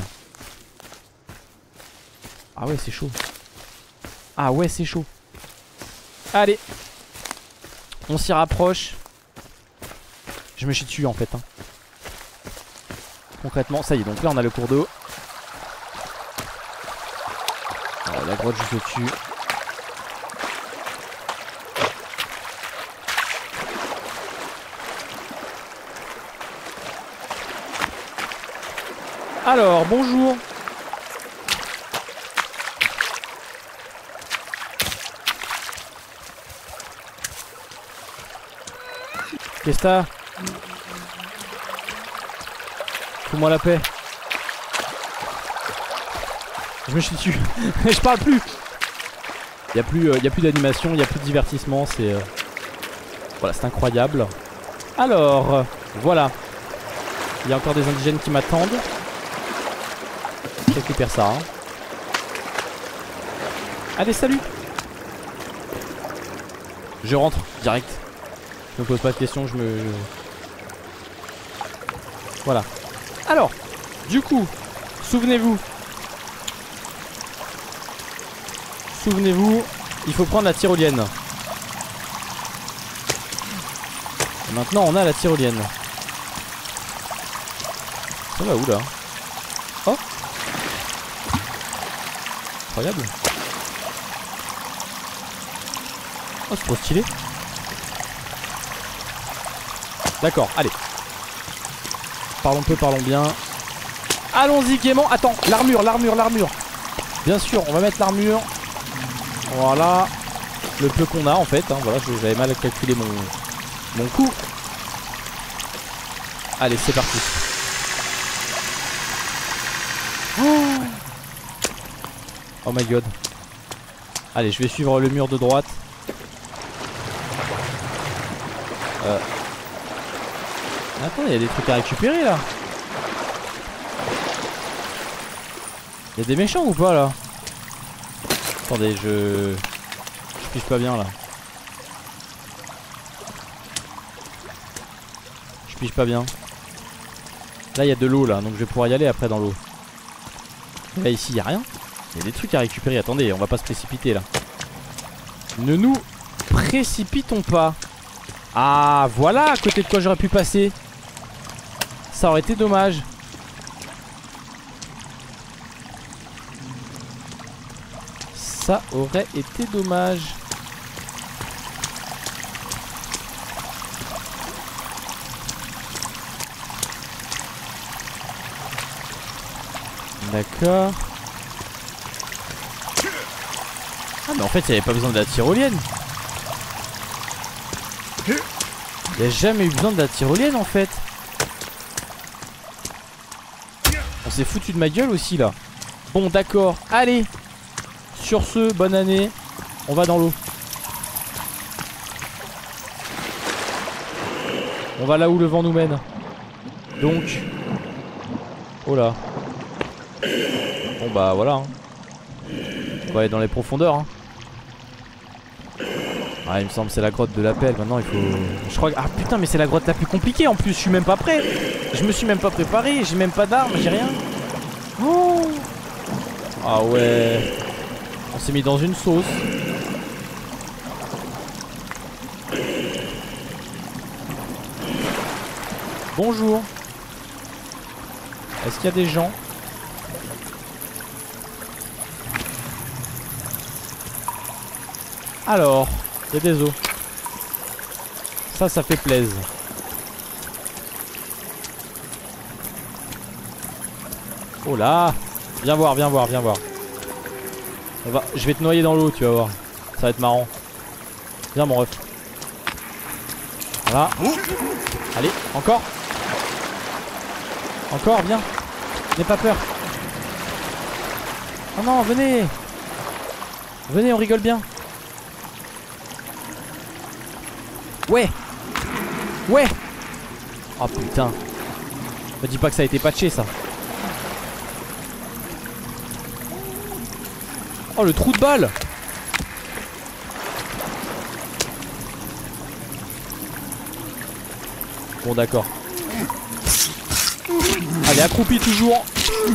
Ah ouais c'est chaud. Ah ouais c'est chaud. Allez, on s'y rapproche. Je me chie dessus en fait hein. Concrètement, ça y est, donc là on a le cours d'eau. La grotte juste au-dessus. Alors, bonjour. Qu'est-ce que t'as? Fous-moi la paix. Je me chie dessus. Je parle plus. Il n'y a plus, euh, y a plus d'animation, il n'y a plus de divertissement. C'est euh... voilà, c'est incroyable. Alors, euh, voilà. Il y a encore des indigènes qui m'attendent. Je récupère ça. Hein. Allez, salut. Je rentre direct. Je me pose pas de questions, je me... Voilà. Alors, du coup, souvenez-vous. Souvenez-vous, il faut prendre la tyrolienne. Et maintenant, on a la tyrolienne. Ça va où, là? Oh! Incroyable. Oh, c'est trop stylé. D'accord, allez. Parlons peu, parlons bien. Allons-y gaiement. Attends, l'armure, l'armure, l'armure. Bien sûr, on va mettre l'armure. Voilà. Le peu qu'on a en fait hein. Voilà, j'avais mal calculé mon, mon coup. Allez, c'est parti. Oh. Oh my god. Allez, je vais suivre le mur de droite. Euh... Attends, il y a des trucs à récupérer là. Il y a des méchants ou pas là? Attendez, je... Je pige pas bien là. Je pige pas bien. Là il y a de l'eau là, donc je vais pouvoir y aller après dans l'eau. Là ici il y a rien. Il y a des trucs à récupérer, attendez, on va pas se précipiter là. Ne nous précipitons pas. Ah voilà à côté de quoi j'aurais pu passer. Ça aurait été dommage. Ça aurait été dommage. D'accord. Ah mais en fait il n'y avait pas besoin de la tyrolienne. Il a jamais eu besoin de la tyrolienne en fait. On s'est foutu de ma gueule aussi là. Bon d'accord, allez. Sur ce, bonne année. On va dans l'eau. On va là où le vent nous mène. Donc. Oh là. Bon bah voilà hein. On va aller dans les profondeurs hein. Ah il me semble c'est la grotte de l'appel. Maintenant il faut... Je crois que... Ah putain mais c'est la grotte la plus compliquée en plus. Je suis même pas prêt. Je me suis même pas préparé. J'ai même pas d'armes, j'ai rien. Oh. Ah ouais. On s'est mis dans une sauce. Bonjour. Est-ce qu'il y a des gens? Alors, il y a des os. Ça, ça fait plaisir. Oh là. Viens voir, viens voir, viens voir. On va... Je vais te noyer dans l'eau, tu vas voir. Ça va être marrant. Viens mon ref. Voilà. Allez, encore. Encore, viens. N'aie pas peur. Oh non, venez. Venez, on rigole bien. Ouais. Ouais. Oh putain. Me dis pas que ça a été patché ça. Oh le trou de balle. Bon d'accord. Allez accroupi toujours.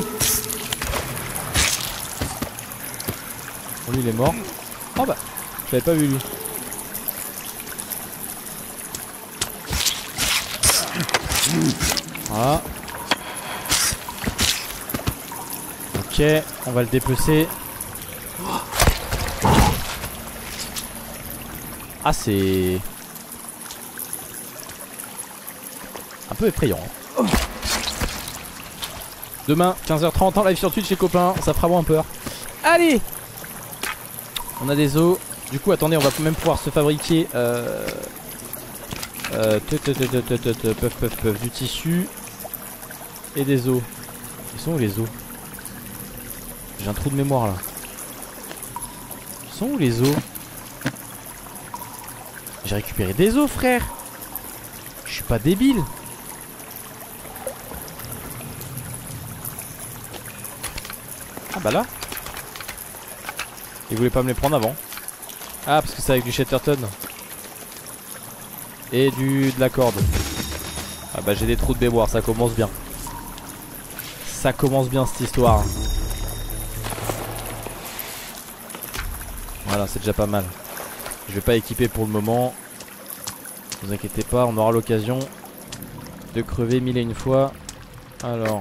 Oh, lui il est mort. Oh bah je l'avais pas vu lui. Voilà. Ok, on va le dépecer. Ah c'est un peu effrayant. Demain quinze heures trente en live sur Twitch les copains, ça fera moins peur. Allez. On a des os. Du coup attendez, on va même pouvoir se fabriquer euh... Euh, te, te, te, te, te, te, te, puff, puff, puff, du tissu et des os. Ils sont où les os? J'ai un trou de mémoire là. Ils sont où les os? J'ai récupéré des os frère. Je suis pas débile. Ah bah là. Ils voulaient pas me les prendre avant. Ah parce que c'est avec du Shatterton. Et du de la corde. Ah bah j'ai des trous de mémoire, ça commence bien. Ça commence bien cette histoire. Voilà c'est déjà pas mal. Je vais pas équiper pour le moment. Ne vous inquiétez pas, on aura l'occasion de crever mille et une fois. Alors.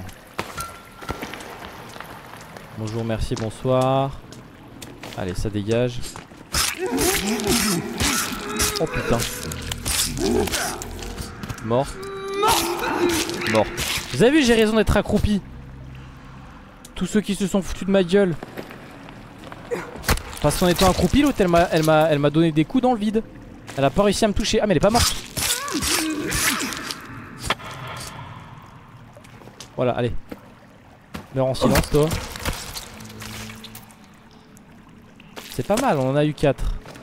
Bonjour, merci, bonsoir. Allez ça dégage. Oh putain. Mort. Mort. Vous avez vu, j'ai raison d'être accroupi. Tous ceux qui se sont foutus de ma gueule. Parce qu'en étant accroupi, l'autre elle m'a elle m'a elle m'a donné des coups dans le vide. Elle a pas réussi à me toucher. Ah mais elle est pas morte. Voilà, allez. Meurs en silence toi. C'est pas mal, on en a eu quatre.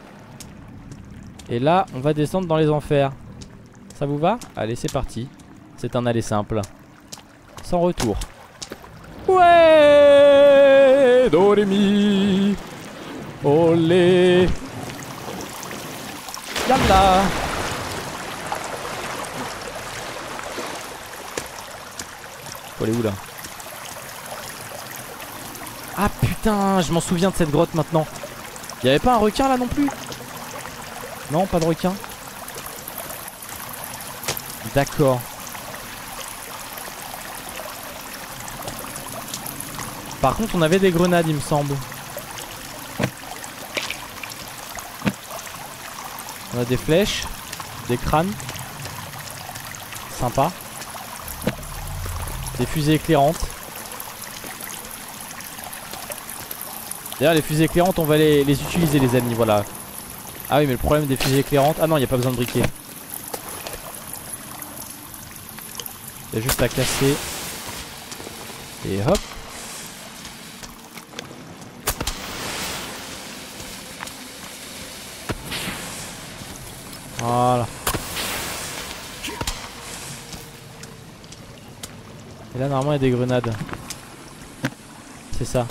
Et là, on va descendre dans les enfers. Ça vous va? Allez, c'est parti. C'est un aller simple. Sans retour. Ouais, do ré mi. Olé. Yalla. Faut aller où là? Ah putain, je m'en souviens de cette grotte maintenant. Y'avait pas un requin là non plus? Non, pas de requin. D'accord. Par contre on avait des grenades il me semble. On a des flèches. Des crânes. Sympa. Des fusées éclairantes. D'ailleurs les fusées éclairantes on va les, les utiliser les amis, voilà. Ah oui mais le problème des fusées éclairantes... Ah non il n'y a pas besoin de briquet. Il y a juste à casser. Et hop. Voilà. Et là normalement il y a des grenades. C'est ça.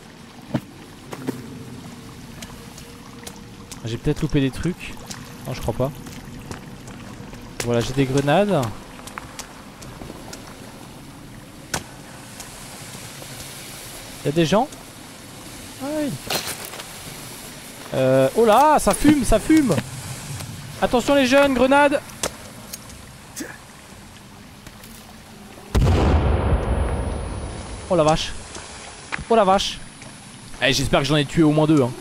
J'ai peut-être loupé des trucs. Non je crois pas. Voilà j'ai des grenades. Y'a des gens? Ah oui. Euh, oh là, ça fume, ça fume. Attention les jeunes, grenade. Oh la vache. Oh la vache. Eh, j'espère que j'en ai tué au moins deux hein.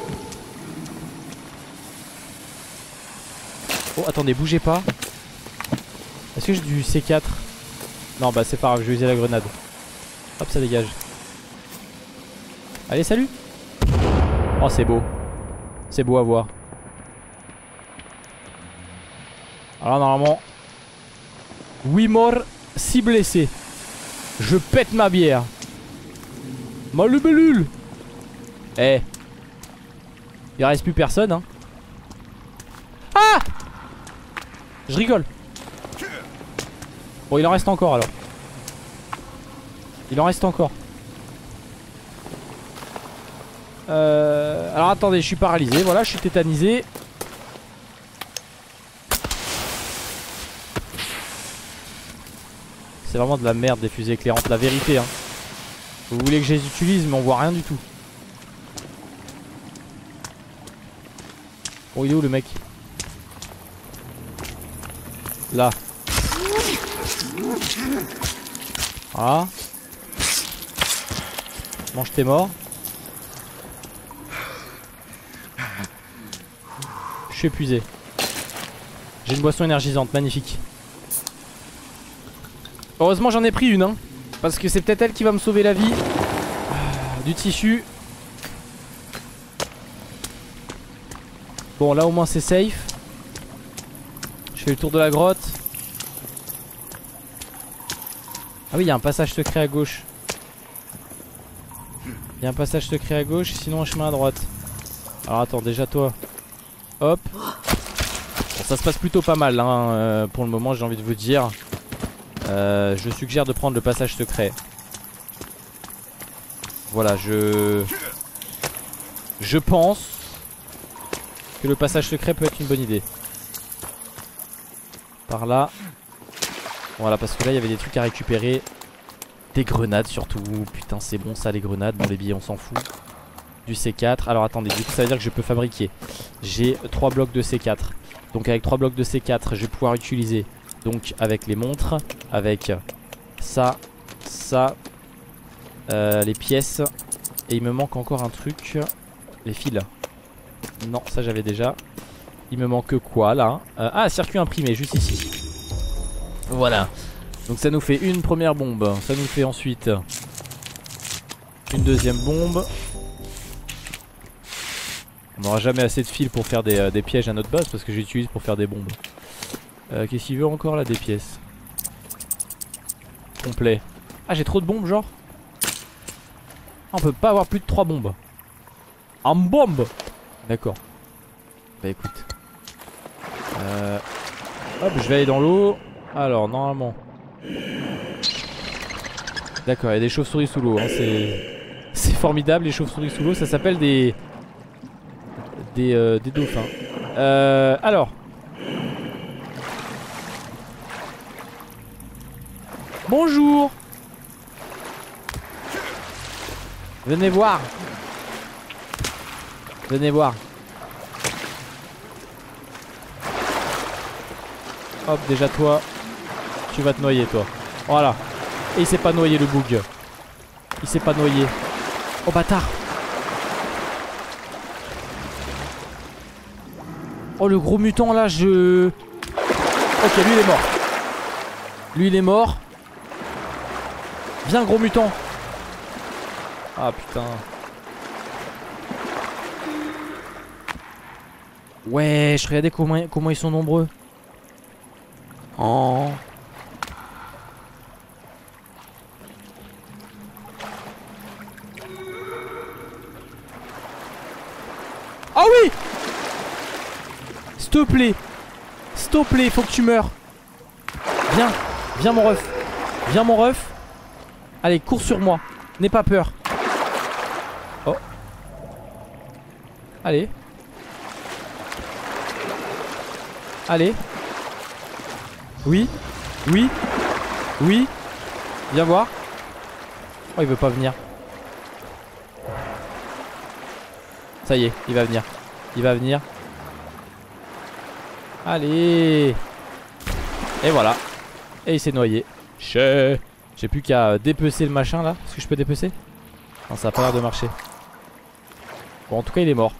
Oh attendez, bougez pas. Est-ce que j'ai du C quatre? Non bah c'est pas grave, je vais user la grenade. Hop ça dégage. Allez salut. Oh c'est beau. C'est beau à voir. Alors normalement huit morts, six blessés. Je pète ma bière. Malubellule. Eh, il reste plus personne hein. Ah, je rigole. Bon il en reste encore alors. Il en reste encore. Euh, alors attendez, je suis paralysé. Voilà, je suis tétanisé. C'est vraiment de la merde des fusées éclairantes, la vérité hein. Vous voulez que je les utilise mais on voit rien du tout. Oh il est où le mec? Là. Voilà. Mange tes morts. Je suis épuisé. J'ai une boisson énergisante, magnifique. Heureusement j'en ai pris une hein. Parce que c'est peut-être elle qui va me sauver la vie. Ah, du tissu. Bon là au moins c'est safe. Je fais le tour de la grotte. Ah oui il y a un passage secret à gauche. Il y a un passage secret à gauche, sinon un chemin à droite. Alors attends déjà toi. Hop. Bon, ça se passe plutôt pas mal hein, euh, pour le moment j'ai envie de vous dire. Euh, je suggère de prendre le passage secret. Voilà, je... Je pense que le passage secret peut être une bonne idée. Par là. Voilà, parce que là il y avait des trucs à récupérer. Des grenades surtout. Putain c'est bon ça les grenades. Bon les billets on s'en fout. Du C quatre. Alors attendez, du coup ça veut dire que je peux fabriquer. J'ai trois blocs de C quatre. Donc avec trois blocs de C quatre je vais pouvoir utiliser. Donc avec les montres, avec ça, ça, euh, les pièces. Et il me manque encore un truc. Les fils. Non ça j'avais déjà. Il me manque quoi là euh, ah circuit imprimé juste ici. Voilà. Donc ça nous fait une première bombe. Ça nous fait ensuite une deuxième bombe. On n'aura jamais assez de fils pour faire des, euh, des pièges à notre base. Parce que j'utilise pour faire des bombes. Euh, Qu'est-ce qu'il veut encore là? Des pièces. Complet. Ah j'ai trop de bombes genre. Ah, on peut pas avoir plus de trois bombes. En bombe. D'accord. Bah écoute. Euh... Hop je vais aller dans l'eau. Alors normalement. D'accord il y a des chauves-souris sous l'eau hein. C'est formidable les chauves-souris sous l'eau. Ça s'appelle des... Des, euh, des dauphins. Euh... Alors. Bonjour. Venez voir. Venez voir. Hop déjà toi. Tu vas te noyer toi. Voilà. Et il s'est pas noyé le boug. Il s'est pas noyé. Oh bâtard. Oh le gros mutant là je... Ok lui il est mort. Lui il est mort. Viens gros mutant. Ah putain. Ouais je regardais comment, comment ils sont nombreux. Oh. oui! S'il te plaît. S'il te plaît, faut que tu meurs. Viens, viens mon ref. Viens mon ref. Allez, cours sur moi. N'aie pas peur. Oh. Allez. Allez. Oui. Oui. Oui. Viens voir. Oh, il veut pas venir. Ça y est, il va venir. Il va venir. Allez. Et voilà. Et il s'est noyé. J'ai J'ai plus qu'à dépecer le machin là. Est-ce que je peux dépecer? Non, ça a pas l'air de marcher. Bon, en tout cas, il est mort.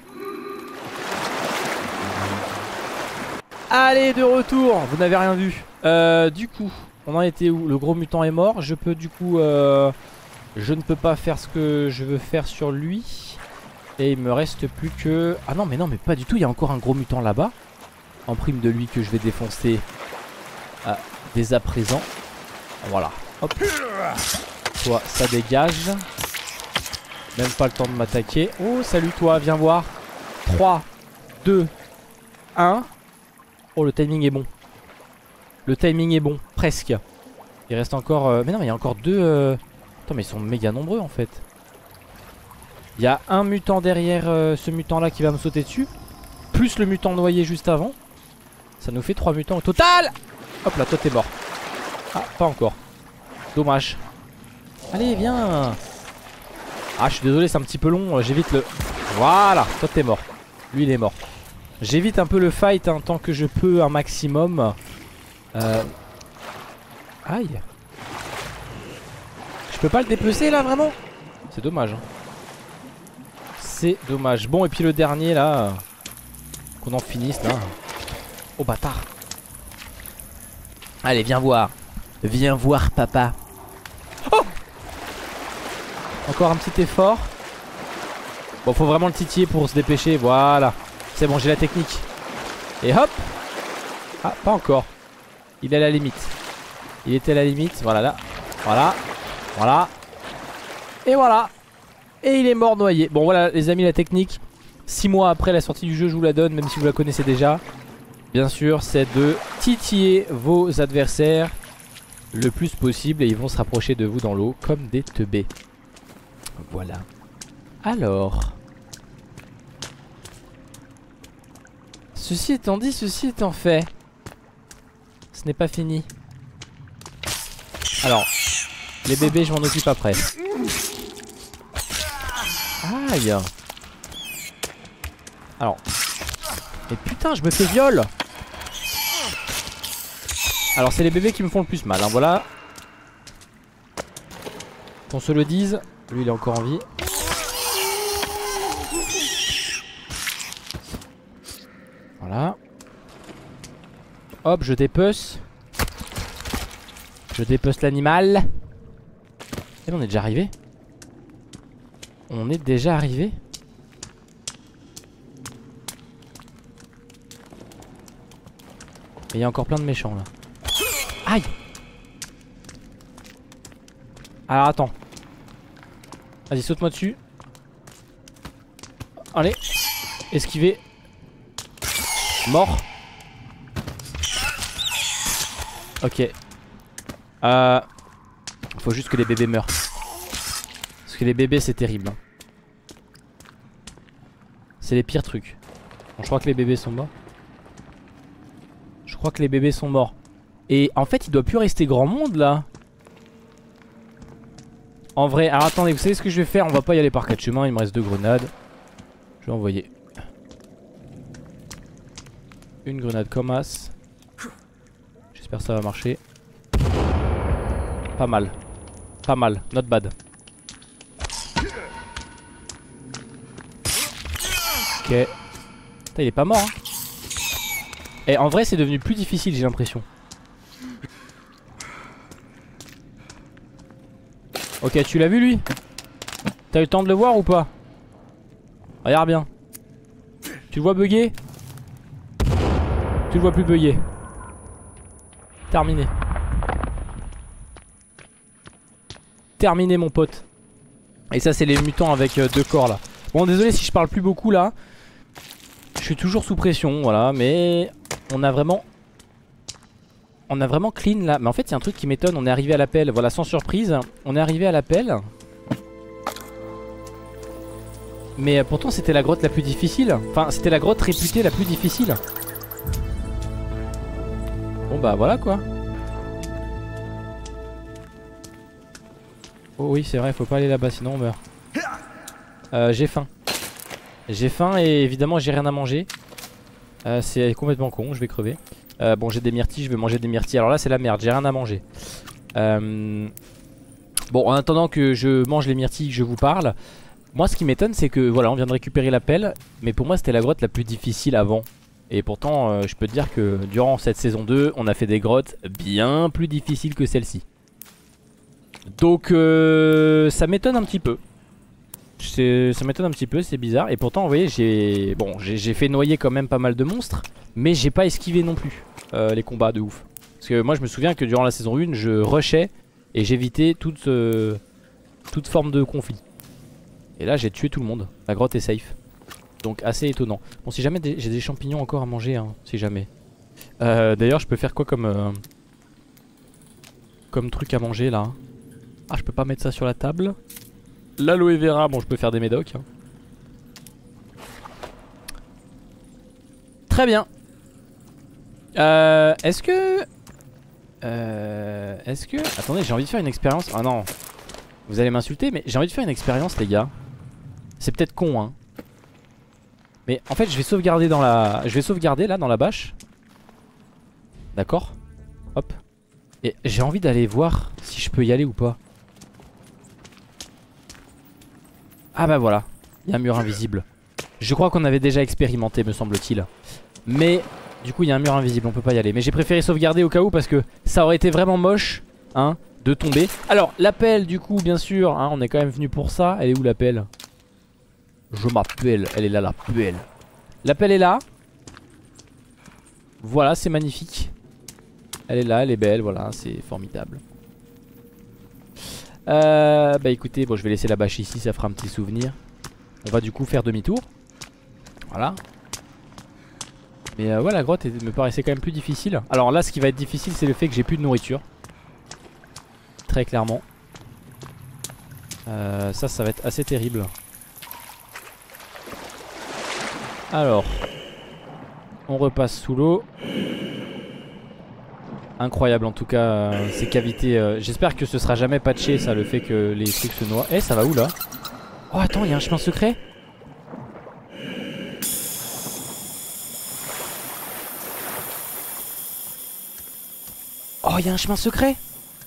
Allez, de retour. Vous n'avez rien vu. Euh, du coup, on en était où? Le gros mutant est mort. Je peux du coup... Euh, je ne peux pas faire ce que je veux faire sur lui. Et il me reste plus que... Ah non, mais non, mais pas du tout. Il y a encore un gros mutant là-bas. En prime de lui que je vais défoncer ah, dès à présent. Voilà. Hop. Toi, ça dégage. Même pas le temps de m'attaquer. Oh, salut toi, viens voir. trois, deux, un. Oh, le timing est bon. Le timing est bon, presque. Il reste encore... Euh... Mais non, mais il y a encore deux... Euh... Attends, mais ils sont méga nombreux en fait. Il y a un mutant derrière euh, ce mutant là qui va me sauter dessus. Plus le mutant noyé juste avant. Ça nous fait trois mutants au total. Hop là, toi t'es mort. Ah, pas encore. Dommage. Allez, viens. Ah, je suis désolé, c'est un petit peu long. J'évite le... Voilà, toi t'es mort. Lui, il est mort. J'évite un peu le fight hein, tant que je peux un maximum. Euh... Aïe. Je peux pas le dépecer là, vraiment? C'est dommage. Hein. C'est dommage. Bon, et puis le dernier là... Qu'on en finisse là. Oh bâtard. Allez, viens voir. Viens voir papa. Oh! Encore un petit effort. Bon, faut vraiment le titiller pour se dépêcher. Voilà. C'est bon, j'ai la technique. Et hop. Ah, pas encore. Il est à la limite. Il était à la limite. Voilà, là. Voilà. Voilà. Et voilà. Et il est mort noyé. Bon, voilà, les amis, la technique. six mois après la sortie du jeu, je vous la donne, même si vous la connaissez déjà. Bien sûr, c'est de titiller vos adversaires le plus possible et ils vont se rapprocher de vous dans l'eau comme des teubés. Voilà. Alors, ceci étant dit, ceci étant fait, ce n'est pas fini. Alors, les bébés, je m'en occupe après. Aïe. Alors, mais putain, je me fais viol. Alors c'est les bébés qui me font le plus mal hein, voilà. Qu'on se le dise. Lui il est encore en vie. Voilà. Hop, je dépece. Je dépece l'animal. Et on est déjà arrivé. On est déjà arrivé. Et il y a encore plein de méchants là. Aïe. Alors attends. Vas-y, saute-moi dessus. Allez. Esquiver. Mort. Ok. Euh... Faut juste que les bébés meurent. Parce que les bébés c'est terrible hein. C'est les pires trucs. Bon, je crois que les bébés sont morts. Je crois que les bébés sont morts. Et en fait il doit plus rester grand monde là. En vrai, alors attendez, vous savez ce que je vais faire? On va pas y aller par quatre chemins, il me reste deux grenades. Je vais envoyer une grenade comme as. J'espère que ça va marcher. Pas mal. Pas mal, not bad. Ok. Putain, il est pas mort hein. Et en vrai c'est devenu plus difficile j'ai l'impression. Ok, tu l'as vu lui? T'as eu le temps de le voir ou pas? Regarde bien. Tu le vois bugger? Tu le vois plus bugger. Terminé. Terminé mon pote. Et ça c'est les mutants avec euh, deux corps là. Bon désolé si je parle plus beaucoup là. suis toujours sous pression, voilà, mais on a vraiment... On a vraiment clean là. Mais en fait, il y a un truc qui m'étonne, on est arrivé à l'appel, voilà, sans surprise. On est arrivé à l'appel. Mais pourtant, c'était la grotte la plus difficile. Enfin, c'était la grotte réputée la plus difficile. Bon bah voilà quoi. Oh oui, c'est vrai, faut pas aller là-bas, sinon on meurt. Euh, j'ai faim. J'ai faim et évidemment j'ai rien à manger. euh, C'est complètement con, je vais crever. euh, Bon, j'ai des myrtilles, je vais manger des myrtilles. Alors là c'est la merde, j'ai rien à manger. euh... Bon, en attendant que je mange les myrtilles, que je vous parle. Moi ce qui m'étonne c'est que voilà, on vient de récupérer l'appel. Mais pour moi c'était la grotte la plus difficile avant. Et pourtant euh, je peux te dire que durant cette saison deux, on a fait des grottes bien plus difficiles que celle-ci. Donc euh, ça m'étonne un petit peu. Ça m'étonne un petit peu, c'est bizarre. Et pourtant vous voyez, j'ai bon, j'ai fait noyer quand même pas mal de monstres. Mais j'ai pas esquivé non plus euh, les combats de ouf. Parce que moi je me souviens que durant la saison un, je rushais et j'évitais toute, euh, toute forme de conflit. Et là j'ai tué tout le monde. La grotte est safe. Donc assez étonnant. Bon, si jamais j'ai des champignons encore à manger, hein, si jamais. Euh, D'ailleurs je peux faire quoi comme euh, Comme truc à manger là? Ah, je peux pas mettre ça sur la table. L'aloe vera, bon je peux faire des médocs hein. Très bien. euh, Est-ce que euh, Est-ce que Attendez, j'ai envie de faire une expérience. Ah non, vous allez m'insulter, mais j'ai envie de faire une expérience les gars. C'est peut-être con hein. Mais en fait je vais sauvegarder dans la Je vais sauvegarder là dans la bâche. D'accord. Hop. Et j'ai envie d'aller voir si je peux y aller ou pas. Ah bah voilà, il y a un mur invisible. Je crois qu'on avait déjà expérimenté me semble-t-il. Mais du coup il y a un mur invisible, on peut pas y aller. Mais j'ai préféré sauvegarder au cas où parce que ça aurait été vraiment moche hein, de tomber. Alors l'appel du coup bien sûr hein, on est quand même venu pour ça. Elle est où l'appel? Je m'appelle, elle est là l'appel. L'appel est là. Voilà, c'est magnifique. Elle est là, elle est belle, voilà, c'est formidable. Euh, bah écoutez, bon je vais laisser la bâche ici, ça fera un petit souvenir. On va du coup faire demi-tour. Voilà. Mais euh, ouais, la grotte me paraissait quand même plus difficile. Alors là ce qui va être difficile c'est le fait que j'ai plus de nourriture. Très clairement. euh, Ça ça va être assez terrible. Alors on repasse sous l'eau. Incroyable en tout cas euh, ces cavités. euh, J'espère que ce sera jamais patché ça, le fait que les trucs se noient. Eh, ça va où là? Oh attends, il y a un chemin secret. Oh, il y a un chemin secret.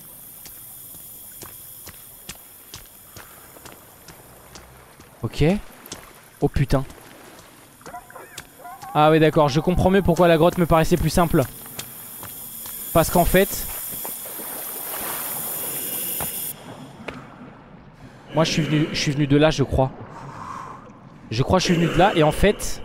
Ok. Oh putain. Ah ouais d'accord, je comprends mieux pourquoi la grotte me paraissait plus simple. Parce qu'en fait moi je suis venu je suis venu de là je crois. Je crois que je suis venu de là et en fait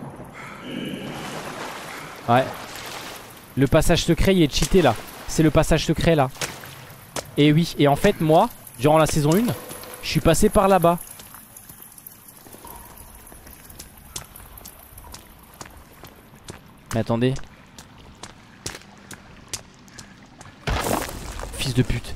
ouais, le passage secret il est cheaté là. C'est le passage secret là. Et oui, et en fait moi durant la saison un je suis passé par là-bas. Mais attendez. Fils de pute.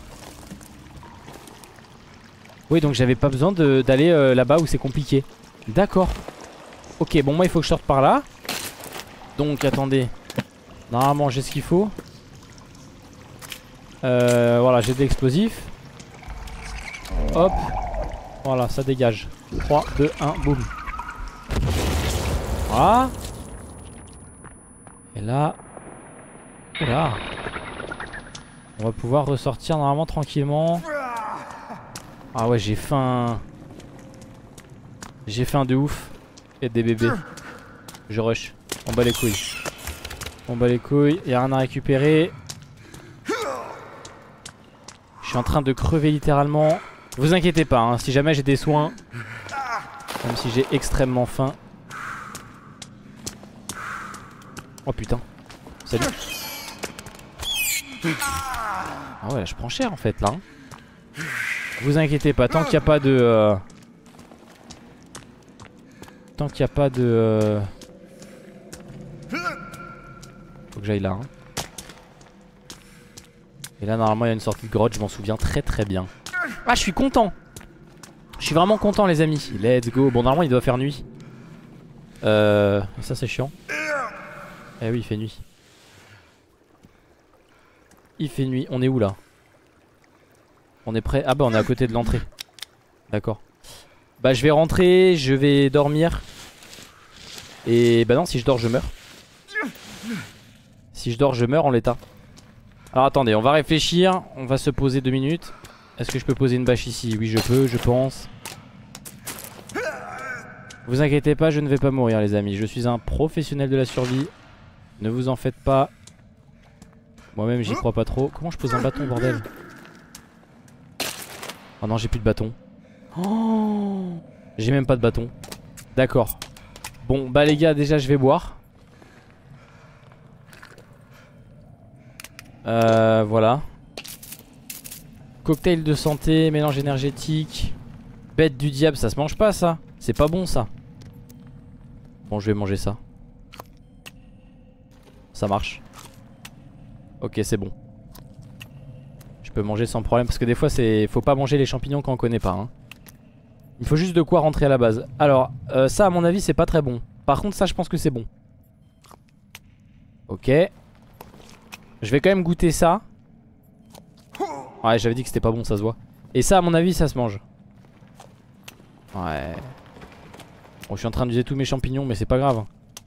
Oui donc j'avais pas besoin d'aller euh, là-bas où c'est compliqué. D'accord. Ok bon moi il faut que je sorte par là. Donc attendez. Normalement j'ai ce qu'il faut. euh, Voilà j'ai de l'explosif. Hop. Voilà ça dégage. Trois, deux, un, boum. Voilà. Et là. Oula. On va pouvoir ressortir normalement tranquillement. Ah ouais j'ai faim. J'ai faim de ouf. Et des bébés. Je rush. On bat les couilles. On bat les couilles. Y'a rien à récupérer. Je suis en train de crever littéralement. Vous inquiétez pas hein, si jamais j'ai des soins. Même si j'ai extrêmement faim. Oh putain. Salut. Ah ouais, je prends cher en fait là. Vous inquiétez pas, tant qu'il n'y a pas de... Euh... Tant qu'il n'y a pas de... Euh... Faut que j'aille là. Hein. Et là normalement il y a une sortie de grotte, je m'en souviens très très bien. Ah je suis content. Je suis vraiment content les amis. Let's go. Bon normalement il doit faire nuit. Euh... Ça c'est chiant. Eh oui il fait nuit. Il fait nuit. On est où là? On est prêt? Ah bah on est à côté de l'entrée. D'accord. Bah je vais rentrer, je vais dormir. Et bah non si je dors je meurs. Si je dors je meurs en l'état. Alors attendez on va réfléchir. On va se poser deux minutes. Est-ce que je peux poser une bâche ici? Oui je peux je pense. Vous inquiétez pas je ne vais pas mourir les amis. Je suis un professionnel de la survie. Ne vous en faites pas. Moi-même j'y crois pas trop. Comment je pose un bâton bordel? Oh non j'ai plus de bâton. Oh, j'ai même pas de bâton. D'accord. Bon bah les gars déjà je vais boire. Euh voilà. Cocktail de santé, mélange énergétique. Bête du diable, ça se mange pas ça. C'est pas bon ça. Bon je vais manger ça. Ça marche. Ok c'est bon. Je peux manger sans problème parce que des fois c'est... Faut pas manger les champignons quand on connaît pas hein. Il faut juste de quoi rentrer à la base. Alors euh, ça à mon avis c'est pas très bon. Par contre ça je pense que c'est bon. Ok. Je vais quand même goûter ça. Ouais j'avais dit que c'était pas bon ça se voit. Et ça à mon avis ça se mange. Ouais. Bon je suis en train d'user tous mes champignons mais c'est pas grave.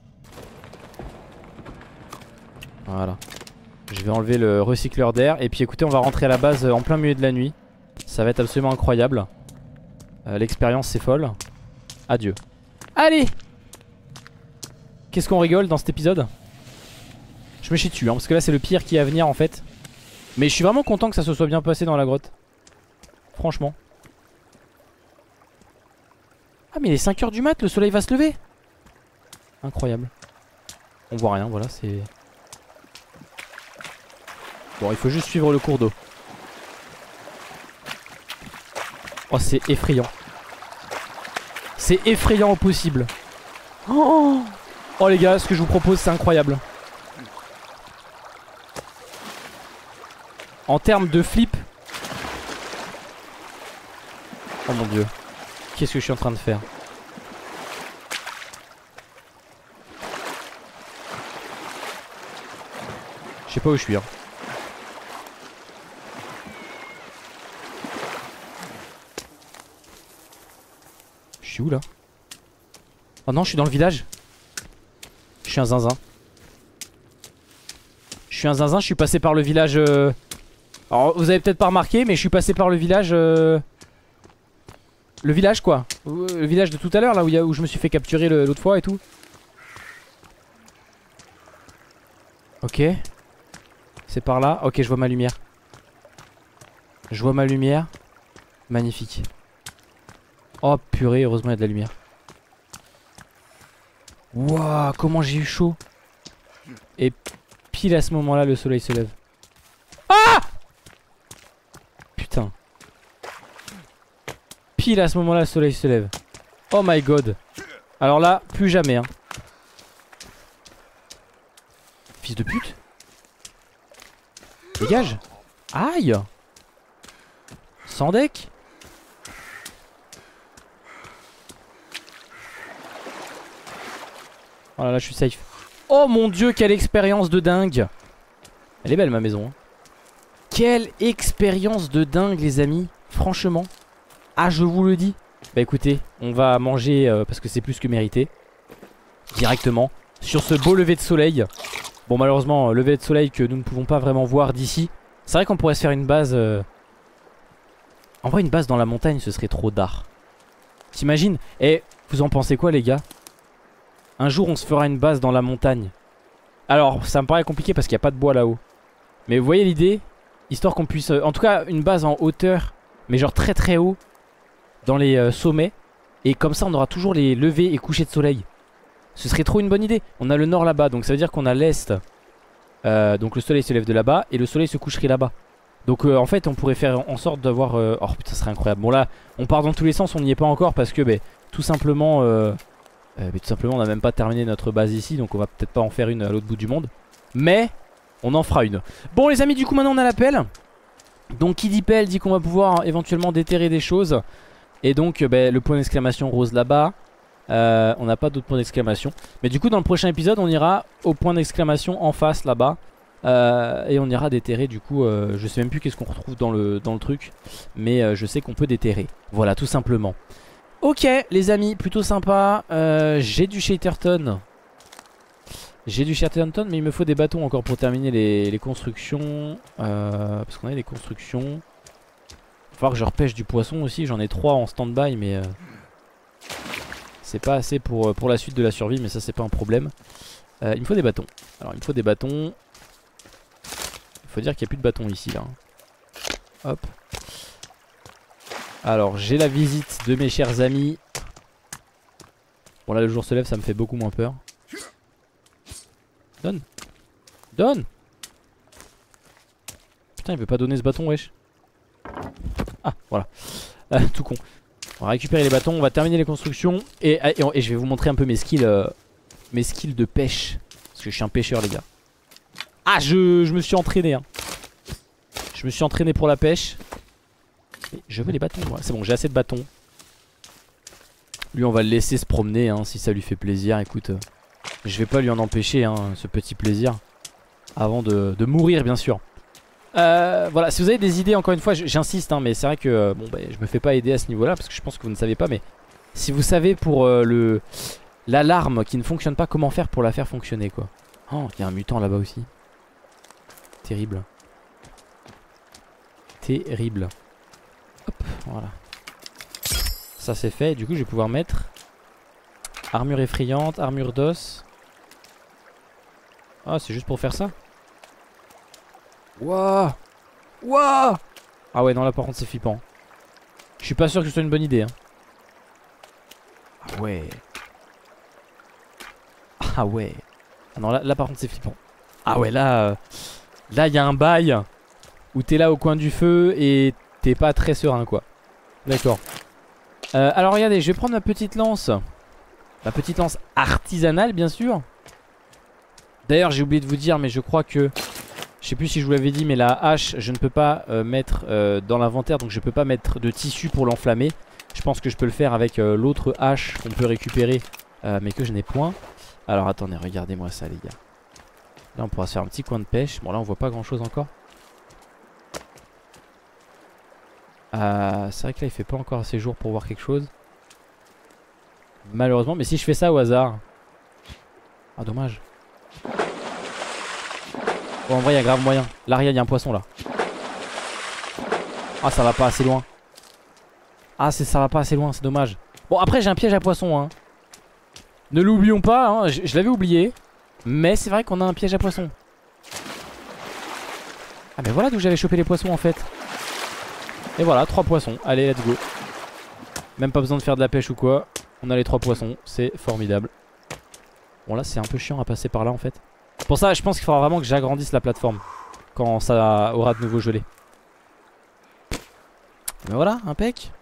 Voilà. Je vais enlever le recycleur d'air. Et puis écoutez on va rentrer à la base en plein milieu de la nuit. Ça va être absolument incroyable. euh, L'expérience c'est folle. Adieu. Allez. Qu'est-ce qu'on rigole dans cet épisode? Je me chie dessus hein, parce que là c'est le pire qui est à venir en fait. Mais je suis vraiment content que ça se soit bien passé dans la grotte. Franchement. Ah mais il est cinq heures du mat, le soleil va se lever. Incroyable. On voit rien voilà c'est... Bon il faut juste suivre le cours d'eau. Oh c'est effrayant. C'est effrayant au possible. Oh, oh les gars ce que je vous propose c'est incroyable. En termes de flip. Oh mon dieu. Qu'est-ce que je suis en train de faire? Je sais pas où je suis hein. Je suis où là? Oh non je suis dans le village. Je suis un zinzin. Je suis un zinzin, je suis passé par le village euh... Alors vous avez peut-être pas remarqué mais je suis passé par le village euh... Le village quoi. Le village de tout à l'heure là où, y a, où je me suis fait capturer l'autre fois et tout. Ok. C'est par là. Ok je vois ma lumière. Je vois ma lumière. Magnifique. Oh purée heureusement il y a de la lumière. Wouah comment j'ai eu chaud. Et pile à ce moment là le soleil se lève. Ah putain. Pile à ce moment là le soleil se lève. Oh my god. Alors là plus jamais hein. Fils de pute. Dégage. Aïe. Sans deck. Oh là là je suis safe. Oh mon dieu quelle expérience de dingue. Elle est belle ma maison hein. Quelle expérience de dingue les amis. Franchement. Ah je vous le dis. Bah écoutez on va manger euh, parce que c'est plus que mérité. Directement sur ce beau lever de soleil. Bon malheureusement lever de soleil que nous ne pouvons pas vraiment voir d'ici. C'est vrai qu'on pourrait se faire une base euh... En vrai une base dans la montagne ce serait trop d'art. T'imagines? Eh vous en pensez quoi les gars? Un jour on se fera une base dans la montagne. Alors ça me paraît compliqué parce qu'il n'y a pas de bois là-haut. Mais vous voyez l'idée? Histoire qu'on puisse... En tout cas une base en hauteur. Mais genre très très haut. Dans les euh, sommets. Et comme ça on aura toujours les levées et couchers de soleil. Ce serait trop une bonne idée. On a le nord là-bas. Donc ça veut dire qu'on a l'est. euh, Donc le soleil se lève de là-bas. Et le soleil se coucherait là-bas. Donc euh, en fait on pourrait faire en sorte d'avoir euh... Oh putain ça serait incroyable. Bon là on part dans tous les sens. On n'y est pas encore parce que bah, tout simplement euh... Euh, mais tout simplement on n'a même pas terminé notre base ici. Donc on va peut-être pas en faire une à l'autre bout du monde. Mais on en fera une. Bon les amis, du coup maintenant on a la pelle. Donc qui dit pelle dit qu'on va pouvoir éventuellement déterrer des choses. Et donc bah, le point d'exclamation rose là-bas. euh, On n'a pas d'autre point d'exclamation. Mais du coup dans le prochain épisode on ira au point d'exclamation en face là-bas. euh, Et on ira déterrer du coup euh, je sais même plus qu'est-ce qu'on retrouve dans le, dans le truc. Mais euh, je sais qu'on peut déterrer. Voilà tout simplement. Ok les amis, plutôt sympa. euh, J'ai du Shatterton. J'ai du Shatterton mais il me faut des bâtons encore pour terminer les, les constructions. euh, Parce qu'on a des constructions. Il va falloir que je repêche du poisson aussi. J'en ai trois en stand-by mais euh, c'est pas assez pour, pour la suite de la survie. Mais ça c'est pas un problème. euh, Il me faut des bâtons. Alors il me faut des bâtons. Il faut dire qu'il n'y a plus de bâtons ici là. Hop. Alors j'ai la visite de mes chers amis. Bon là le jour se lève, ça me fait beaucoup moins peur. Donne. Donne. Putain il veut pas donner ce bâton wesh. Ah voilà. euh, Tout con. On va récupérer les bâtons, on va terminer les constructions. Et, et, et je vais vous montrer un peu mes skills euh, Mes skills de pêche. Parce que je suis un pêcheur les gars. Ah je, je me suis entraîné hein. Je me suis entraîné pour la pêche. Et je veux les bâtons moi. C'est bon j'ai assez de bâtons. Lui on va le laisser se promener hein, si ça lui fait plaisir. Écoute euh, je vais pas lui en empêcher hein, ce petit plaisir. Avant de, de mourir bien sûr. euh, Voilà si vous avez des idées encore une fois j'insiste hein, mais c'est vrai que euh, bon, bah, je me fais pas aider à ce niveau là. Parce que je pense que vous ne savez pas. Mais si vous savez pour euh, le l'alarme qui ne fonctionne pas, comment faire pour la faire fonctionner quoi. Oh il y a un mutant là-bas aussi. Terrible. Terrible. Hop voilà. Ça c'est fait, du coup je vais pouvoir mettre armure effrayante, armure d'os. Ah c'est juste pour faire ça. Wouah. Wouah. Ah ouais non là par contre c'est flippant. Je suis pas sûr que ce soit une bonne idée hein. Ah ouais. Ah ouais. Ah non là, là par contre c'est flippant. Ah ouais là euh, là il y a un bail où t'es là au coin du feu et t'es pas très serein quoi. D'accord. euh, Alors regardez je vais prendre ma petite lance. Ma petite lance artisanale bien sûr. D'ailleurs j'ai oublié de vous dire mais je crois que je sais plus si je vous l'avais dit mais la hache je ne peux pas euh, mettre euh, dans l'inventaire. Donc je peux pas mettre de tissu pour l'enflammer. Je pense que je peux le faire avec euh, l'autre hache qu'on peut récupérer euh, mais que je n'ai point. Alors attendez regardez moi ça les gars. Là on pourra se faire un petit coin de pêche. Bon là on voit pas grand chose encore. euh, C'est vrai que là il fait pas encore assez jour pour voir quelque chose. Malheureusement mais si je fais ça au hasard. Ah dommage. Bon en vrai il y a grave moyen. Là regarde il y a un poisson là. Ah ça va pas assez loin. Ah ça va pas assez loin c'est dommage. Bon après j'ai un piège à poisson hein. Ne l'oublions pas hein. Je, je l'avais oublié. Mais c'est vrai qu'on a un piège à poisson. Ah mais voilà d'où j'avais chopé les poissons en fait. Et voilà trois poissons. Allez let's go. Même pas besoin de faire de la pêche ou quoi. On a les trois poissons. C'est formidable. Bon là c'est un peu chiant à passer par là en fait. Pour ça je pense qu'il faudra vraiment que j'agrandisse la plateforme quand ça aura de nouveau gelé. Mais voilà impec.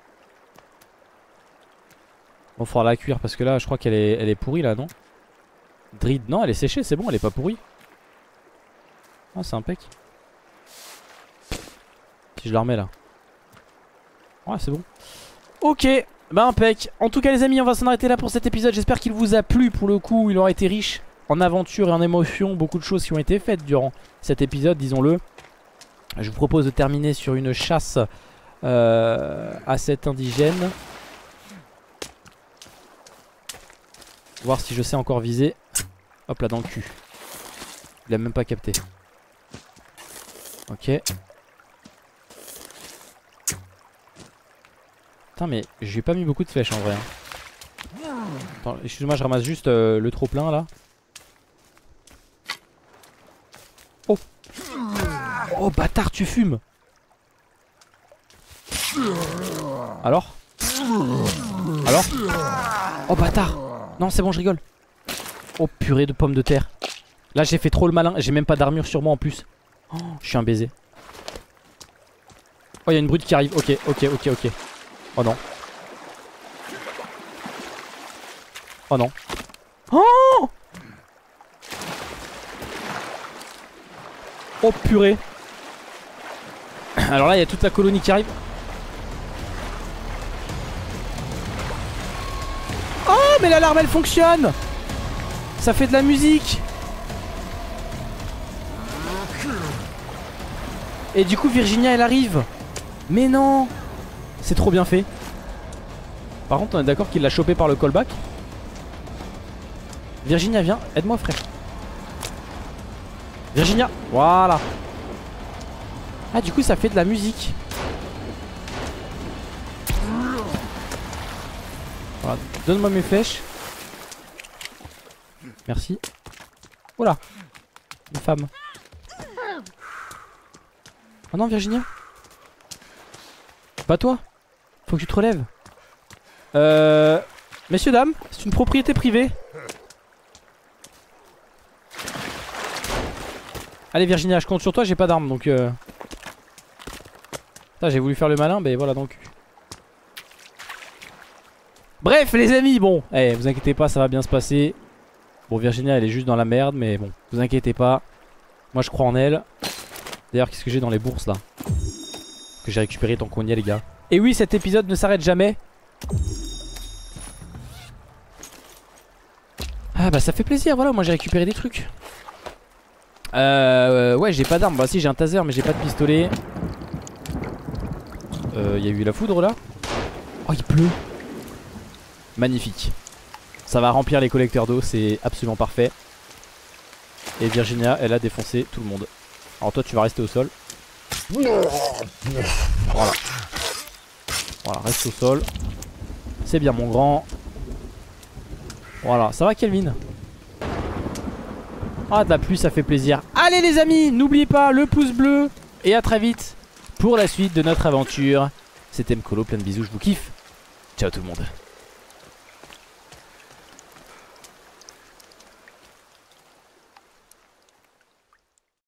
Bon faudra la cuire parce que là je crois qu'elle est, elle est pourrie là non. Drid non elle est séchée c'est bon elle est pas pourrie. Ah c'est impec. Si je la remets là. Ouais c'est bon. Ok bah impec. En tout cas les amis on va s'en arrêter là pour cet épisode. J'espère qu'il vous a plu pour le coup. Il aura été riche en aventure et en émotion. Beaucoup de choses qui ont été faites durant cet épisode disons-le. Je vous propose de terminer sur une chasse euh, à cet indigène. Voir si je sais encore viser. Hop là dans le cul. Il a même pas capté. Ok. Putain mais je lui ai pas mis beaucoup de flèches en vrai hein. Attends excuse-moi je ramasse juste euh, le trop plein là. Oh. Oh bâtard tu fumes. Alors. Alors. Oh bâtard. Non c'est bon je rigole. Oh purée de pommes de terre. Là j'ai fait trop le malin. J'ai même pas d'armure sur moi en plus. Oh, je suis un baiser. Oh il y a une brute qui arrive. Ok ok ok ok. Oh non. Oh non. Oh. Oh purée. Alors là il y a toute la colonie qui arrive. Oh mais l'alarme elle fonctionne. Ça fait de la musique. Et du coup Virginia elle arrive. Mais non. C'est trop bien fait. Par contre on est d'accord qu'il l'a chopé par le callback. Virginia viens, aide-moi frère. Virginia, voilà. Ah du coup ça fait de la musique. Voilà. Donne-moi mes flèches. Merci. Voilà. Une femme. Oh non Virginia. Pas toi. Faut que tu te relèves. Euh... Messieurs, dames, c'est une propriété privée. Allez Virginia, je compte sur toi, j'ai pas d'armes donc euh... Putain, j'ai voulu faire le malin, mais voilà donc. Bref les amis, bon, eh, vous inquiétez pas, ça va bien se passer. Bon Virginia elle est juste dans la merde, mais bon, vous inquiétez pas. Moi je crois en elle. D'ailleurs qu'est-ce que j'ai dans les bourses là? Que j'ai récupéré tant qu'on y est les gars. Et oui, cet épisode ne s'arrête jamais. Ah bah ça fait plaisir, voilà, moi j'ai récupéré des trucs. Euh ouais, j'ai pas d'armes, bah si j'ai un taser mais j'ai pas de pistolet. Euh y a eu la foudre là. Oh il pleut. Magnifique. Ça va remplir les collecteurs d'eau, c'est absolument parfait. Et Virginia elle a défoncé tout le monde. Alors toi tu vas rester au sol. Voilà. Voilà, reste au sol. C'est bien mon grand. Voilà, ça va Kelvin? Ah de la pluie ça fait plaisir. Allez les amis, n'oubliez pas le pouce bleu. Et à très vite pour la suite de notre aventure. C'était Mkolo, plein de bisous, je vous kiffe. Ciao tout le monde.